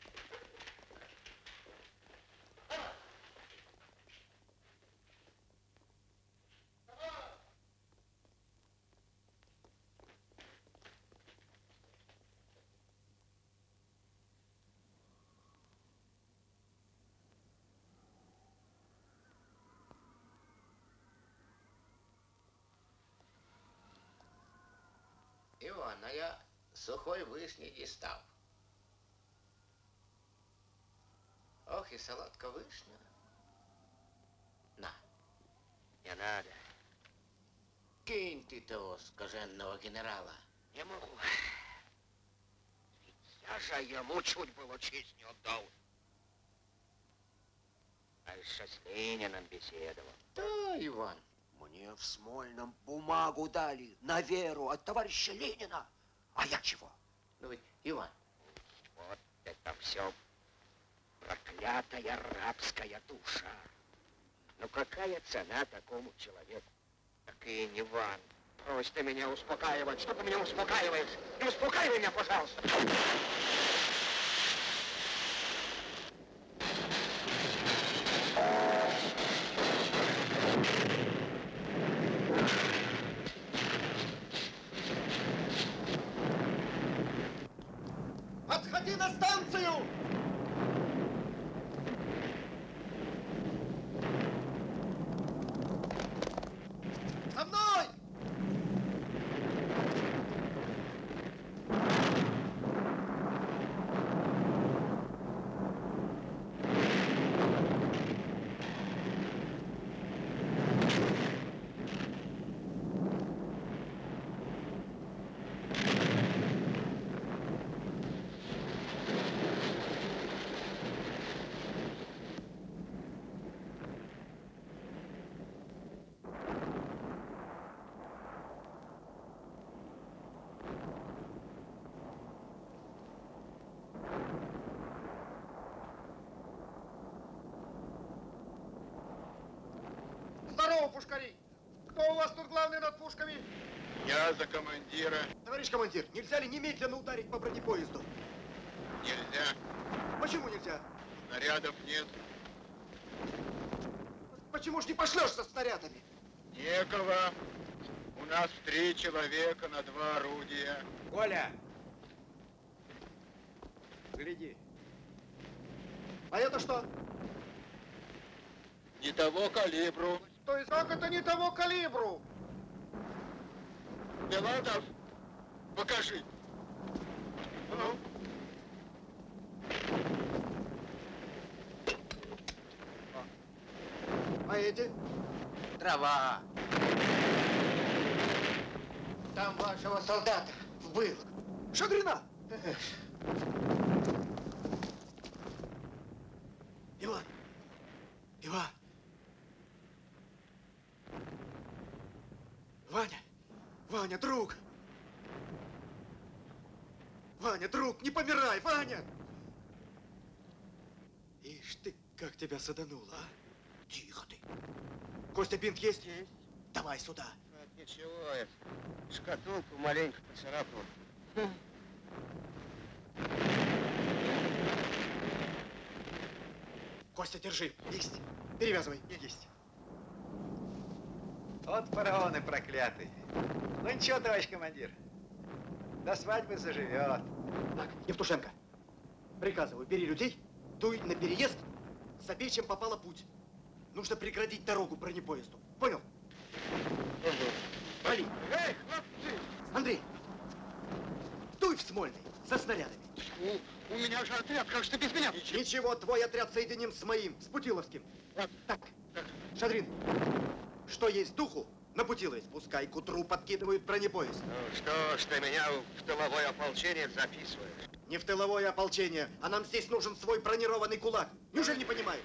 Иван, а я сухой вишни дістав. Ох, и солодка вишня. На. Не надо. Кинь ты того скаженного генерала. Не могу. Я же ему чуть было честь не отдал. А еще с Лениным беседовал. Да, Иван. Мне в Смольном бумагу дали на веру от товарища Ленина. А я чего? Ну ведь, Иван. Вот это все проклятая рабская душа. Ну какая цена такому человеку? Так и не Иван. Брось ты меня успокаивать. Что ты меня успокаиваешь? Не успокаивай меня, пожалуйста. пушкарей. Кто у вас тут главный над пушками? Я за командира. Товарищ командир, нельзя ли немедленно ударить по бронепоезду? Нельзя. Почему нельзя? Снарядов нет. Почему ж не пошлешь со снарядами? Некого. У нас 3 человека на 2 орудия. Коля! Гляди. А это что? Не того калибру. То есть как это не того калибру? Беладов, покажи. Ну? А эти? Трава. Там вашего солдата был. Шагрина! Иван! Иван! Ваня! Ваня, друг! Ваня, друг, не помирай, Ваня! Ишь ты, как тебя садануло, а? Тихо ты. Костя, бинт есть? Есть. Давай сюда. Ничего, я шкатулку маленько поцарапал. Костя, держи. Есть. Перевязывай. Есть. Вот фараоны проклятые. Ну ничего, товарищ командир. До свадьбы заживет. Так, Евтушенко, приказываю, бери людей, дуй на переезд, забей, чем попало путь. Нужно преградить дорогу бронепоезду. Понял? Вали. Эй, хлопцы! Андрей, дуй в Смольный за снарядами. У меня же отряд, как же ты без меня? Ничего, твой отряд соединим с моим, с Путиловским. Так, Шадрин, что есть духу, на Путиловец пускай к утру подкидывают бронепоезд. Ну что ж ты меня в тыловое ополчение записываешь? Не в тыловое ополчение, а нам здесь нужен свой бронированный кулак. Неужели не понимаешь?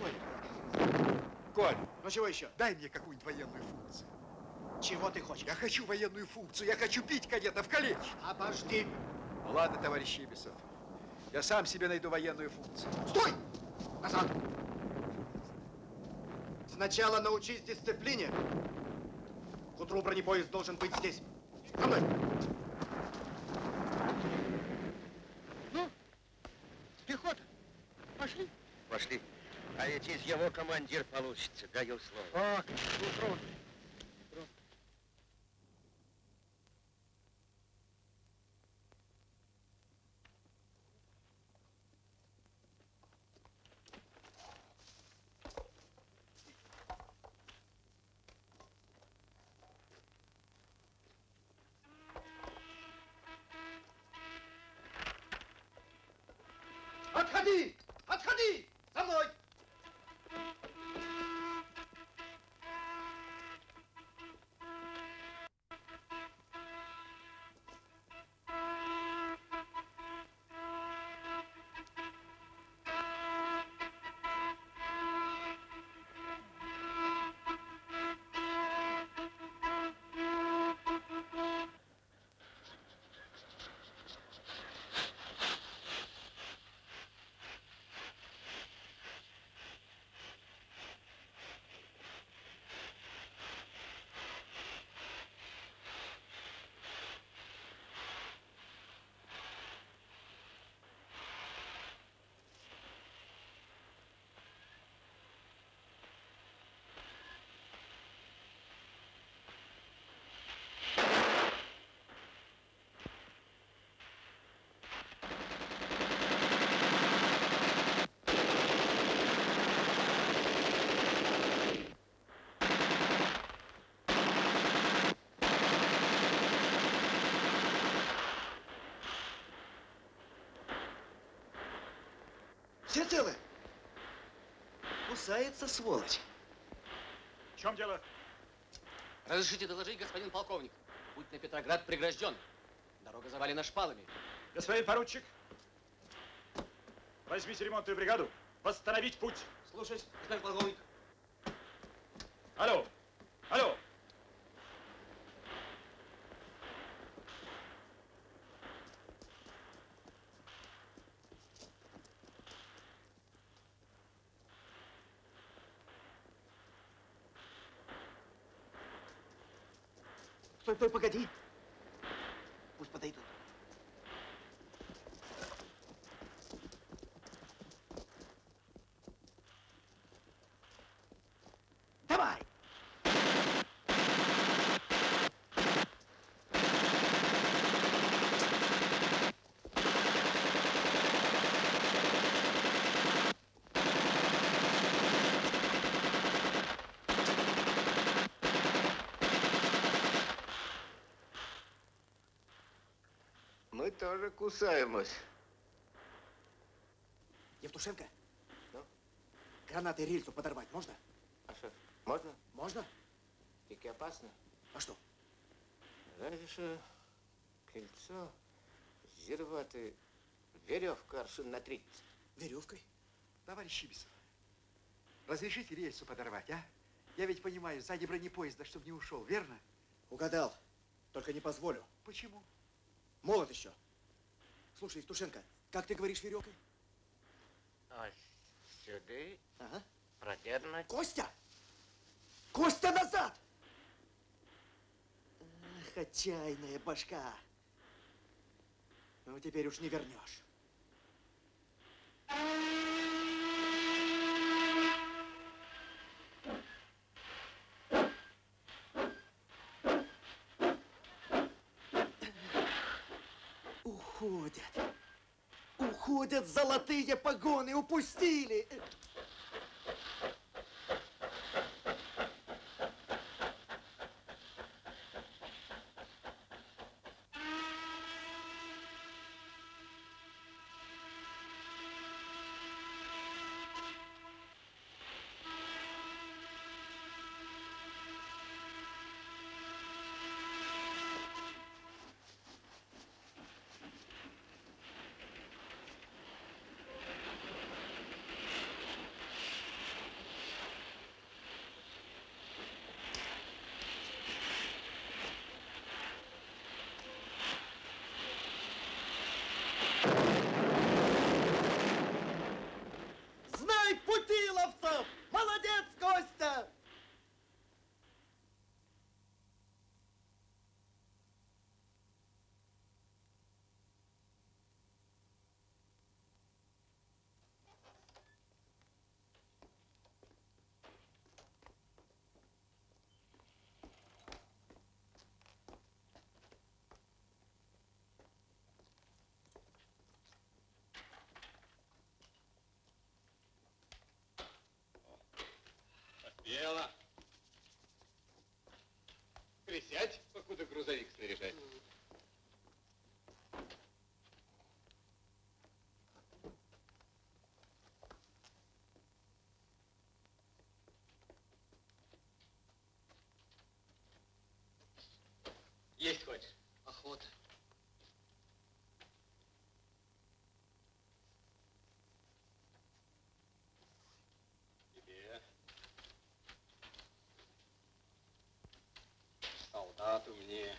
Коль, ну чего еще? Дай мне какую-нибудь военную функцию. Чего ты хочешь? Я хочу военную функцию, я хочу бить кадетов, калечить. Обожди. Ну ладно, товарищ Ибисов, я сам себе найду военную функцию. Стой! Назад! Сначала научись дисциплине. К утру бронепоезд должен быть здесь. За мной! Ну, пехота, пошли. Пошли. А ведь из его командир получится, даю слово. А, к утру. Отходи! Отходи! За мной! Все целы? Кусается, сволочь. В чем дело? Разрешите доложить, господин полковник. Путь на Петроград прегражден. Дорога завалена шпалами. Господин поручик, возьмите ремонтную бригаду. Восстановить путь. Слушаюсь, господин полковник. Алло, алло. стой, погоди. Пусть подойдут. Давай! Мы тоже кусаемся. Евтушенко, гранаты рельсу подорвать можно? А что, можно? Можно? Тільки опасно. А что? Разве що кольцо зірвати веревку аршин на 30. Веревкой? Товарищ Чибисов, разрешите рельсу подорвать, а? Я ведь понимаю, сзади бронепоезда, чтобы не ушел, верно? Угадал. Только не позволю. Почему? Молод еще. Слушай, Евтушенко, как ты говоришь веревкой? Ось сюда. Ага. Продернуть. Костя! Костя, назад! Ах, отчаянная башка. Ну, теперь уж не вернешь. Уходят. Уходят золотые погоны, упустили. Знай путиловцев! Молодец, Костя! Дело. Присядь, покуда грузовик снаряжать. Есть хочешь? Охота. Тебе. Солдату мне.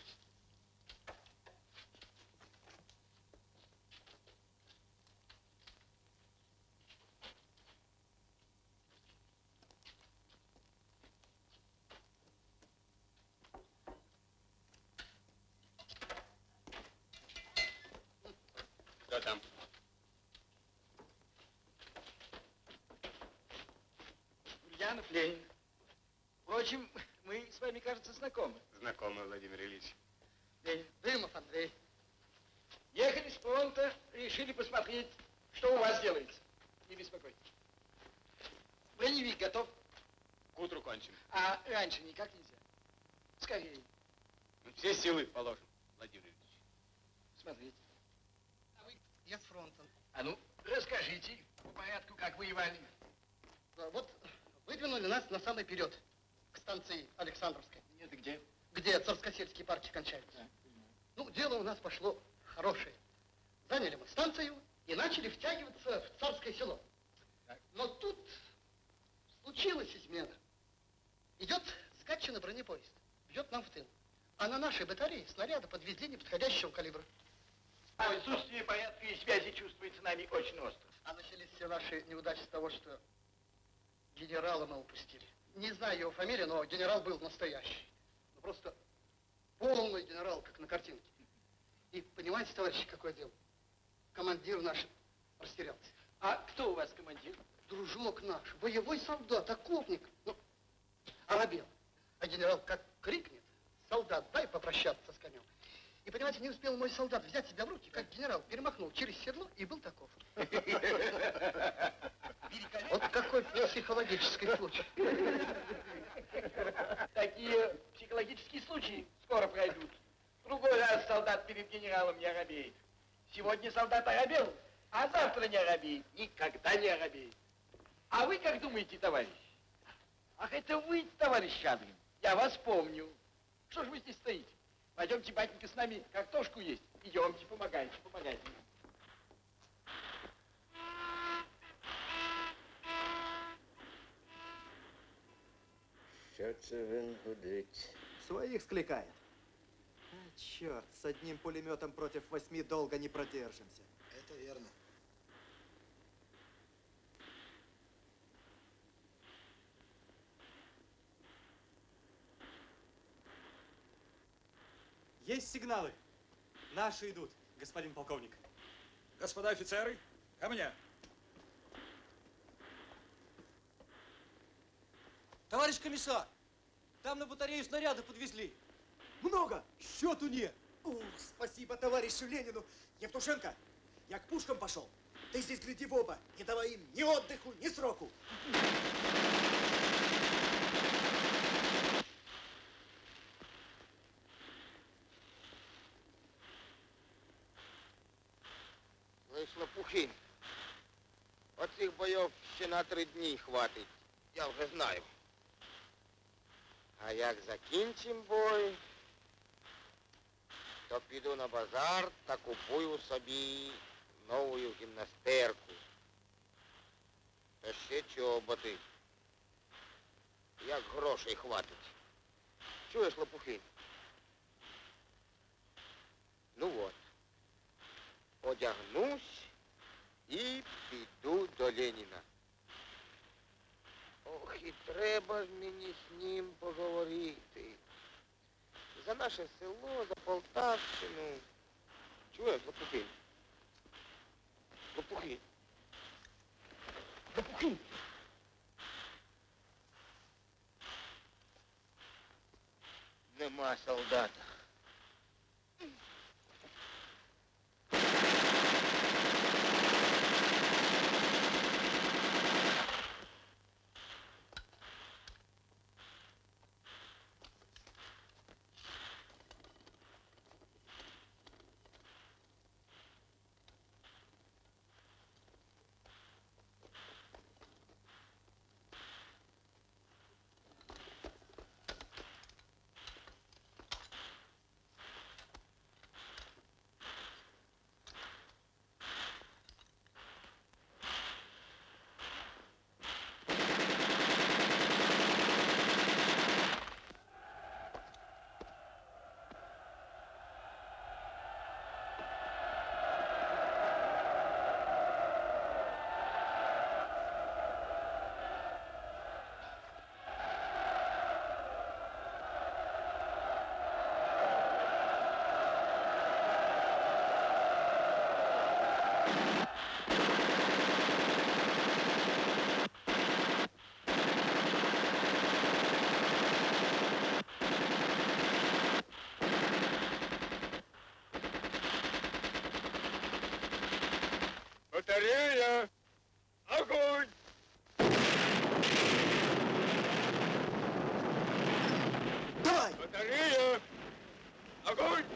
Кто там? Ульянов Ленин. Впрочем, мы с вами, кажется, знакомы. Знакомый Владимир Ильич. Ленин. Дымов Андрей. Ехали с фронта, решили посмотреть, что у вас делается. Не беспокойтесь. Броневик готов? К утру кончим. А раньше никак нельзя. Скорее. Мы все силы положим, Владимир Ильич. Смотрите. Я с фронта. А ну, расскажите по порядку, как воевали. Да, вот выдвинули нас на самый вперед, к станции Александровской. Это где? Где царскосельские парки кончаются. Да. Ну, дело у нас пошло хорошее. Заняли мы станцию и начали втягиваться в Царское село. Так. Но тут случилась измена. Идет скачанный бронепоезд, бьет нам в тыл. А на нашей батарее снаряды подвезли неподходящего калибра. Отсутствие порядка и связи чувствуется нами очень остро. А начались все наши неудачи с того, что генерала мы упустили. Не знаю его фамилию, но генерал был настоящий. Ну, просто Полный генерал, как на картинке. И понимаете, товарищи, какое дело? Командир наш растерялся. А кто у вас командир? Дружок наш, боевой солдат, окопник. Ну, оробел. А генерал как крикнет: солдат, дай попрощаться с конем. И, понимаете, не успел мой солдат взять себя в руки, как генерал перемахнул через седло и был таков. Вот какой психологический случай. Такие психологические случаи скоро пройдут. В другой раз солдат перед генералом не оробеет. Сегодня солдат оробел, а завтра не оробеет. Никогда не оробеет. А вы как думаете, товарищ? Ах, это вы, товарищ Шадрин. Я вас помню. Что ж вы здесь стоите? Пойдемте, батенька, с нами картошку есть. Идемте, помогайте, помогайте. Что-то він гудить. Своих скликает. А, черт, с одним пулеметом против 8 долго не продержимся. Это верно. Есть сигналы. Наши идут, господин полковник. Господа офицеры, ко мне. Товарищ комиссар, там на батарею снаряды подвезли. Много! Счету нет! Ух, спасибо товарищу Ленину. Евтушенко, я к пушкам пошел. Ты здесь гляди в оба. Не давай им ни отдыху, ни сроку. Слышь, Лопухин, оцих бойов ще на 3 дні хватить. Я вже знаю. А як закінчим бой, то піду на базар та купую собі нову гімнастерку. Та ще чоботи. Як грошей хватить. Чуєш, Лопухин? Ну от. Одягнусь і піду до Леніна. Ох, і треба ж мені з ним поговорити. За наше село, за Полтавщину. Чуєш, Лопухин? Лопухин. Лопухин. Нема солдата. Батарея! Огонь! Давай! Батарея! Огонь!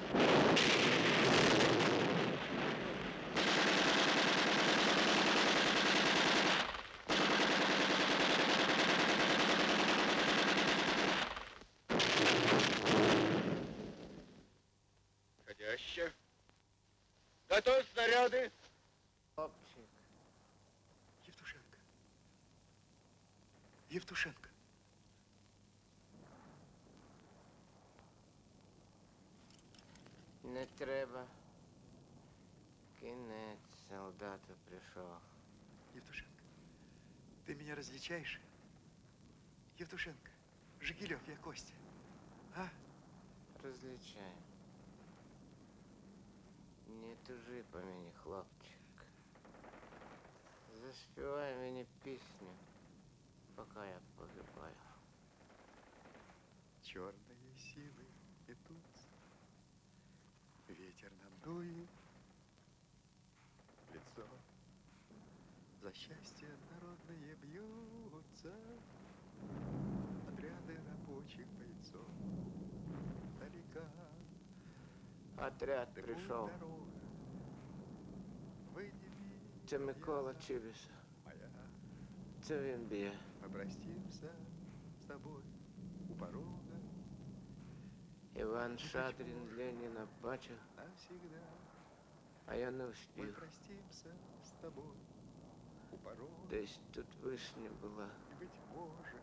Ходяще. Готовь снаряды. Евтушенко. Евтушенко. Не треба. Кінець солдата прийшов. Евтушенко, ты меня различаешь? Евтушенко, Жигилев, я Костя. А? различаем. Не тужи по мені, хлопчик. Заспівай мені пісню, пока я погибаю. Черные силы идут, ветер нам дует в лицо. За счастье народные бьются отряды рабочих бойцов. Далека Отряд пришел. Це Микола Чибіс. Це він б'є. Мы простимся с тобой у порога. Іван Шадрін Леніна бачив, Навсегда а я не мы встиг. простимся с тобой у порога. Десь тут вишня була. И, быть может,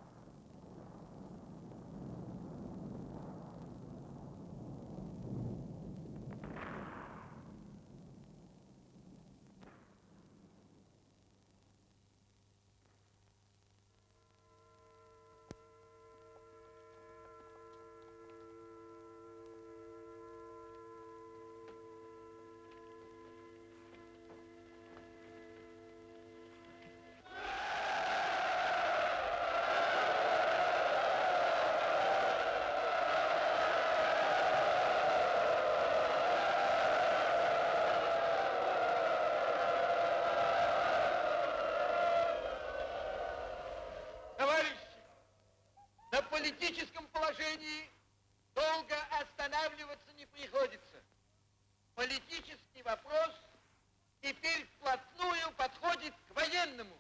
На политическом положении долго останавливаться не приходится. Политический вопрос теперь вплотную подходит к военному.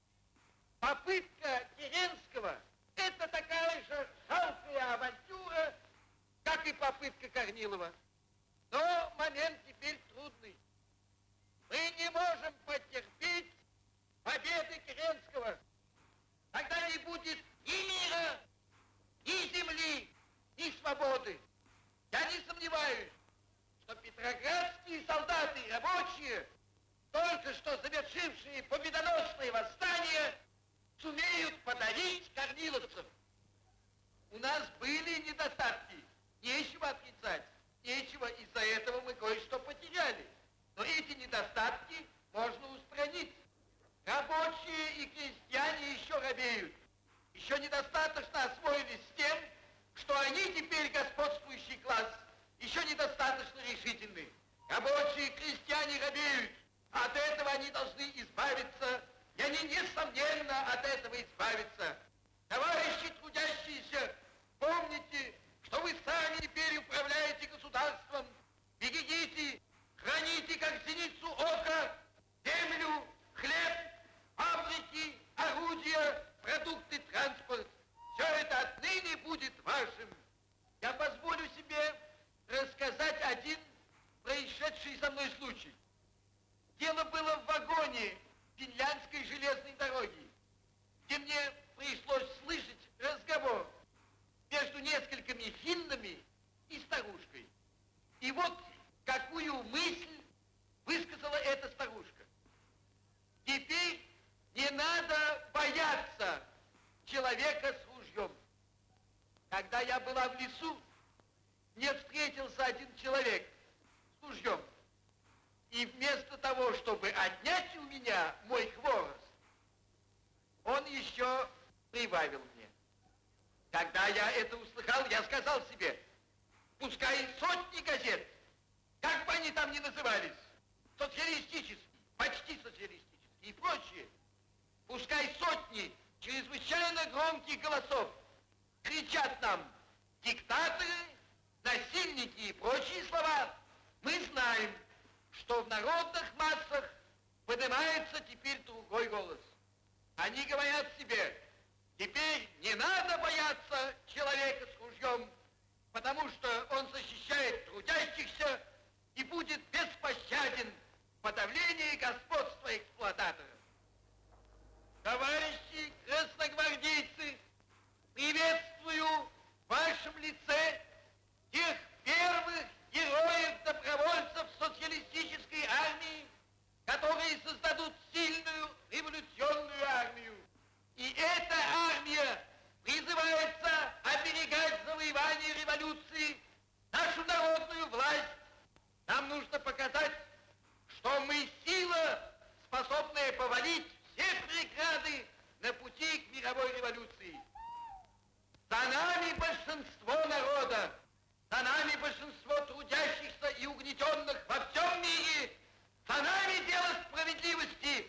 Попытка Керенского – это такая же жалкая авантюра, как и попытка Корнилова. Но момент теперь трудный. Мы не можем потерпеть победы Керенского. Тогда не будет ни мира, ни земли, ни свободы. Я не сомневаюсь, что петроградские солдаты и рабочие, только что завершившие победоносное восстание, сумеют подавить корниловцев. У нас были недостатки, нечего отрицать, нечего, из-за этого мы кое-что потеряли. Но эти недостатки можно устранить. Рабочие и крестьяне еще робеют, еще недостаточно освоились с тем, что они теперь господствующий класс, еще недостаточно решительны. Рабочие и крестьяне робеют, от этого они должны избавиться, и они, несомненно, от этого избавятся. Товарищи трудящиеся, помните, что вы сами теперь управляете государством, берегите, храните, как зеницу ока, землю, хлеб, фабрики, орудия, продукты, транспорт. Все это отныне будет вашим. Я позволю себе рассказать один происшедший со мной случай. Дело было в вагоне Финляндской железной дороги, где мне пришлось слышать разговор между несколькими финнами и старушкой. И вот какую мысль высказала эта старушка. Теперь не надо бояться человека с ружьем. Когда я была в лесу, мне встретился один человек с ружьем. И вместо того, чтобы отнять у меня мой хворост, он еще прибавил мне. Когда я это услыхал, я сказал себе, пускай сотни газет, как бы они там ни назывались, социалистические, почти социалистические и прочие, пускай сотни чрезвычайно громких голосов кричат нам диктаторы, насильники и прочие слова, мы знаем, что в народных массах поднимается теперь другой голос. Они говорят себе, теперь не надо бояться человека с ружьем, потому что он защищает трудящихся и будет беспощаден в подавлении господства эксплуататора. Товарищи красногвардейцы, приветствую в вашем лице тех первых героев-добровольцев социалистической армии, которые создадут сильную революционную армию. И эта армия призывается оберегать завоевание революции мировой революции. За нами большинство народа, за нами большинство трудящихся и угнетенных во всем мире, за нами дело справедливости,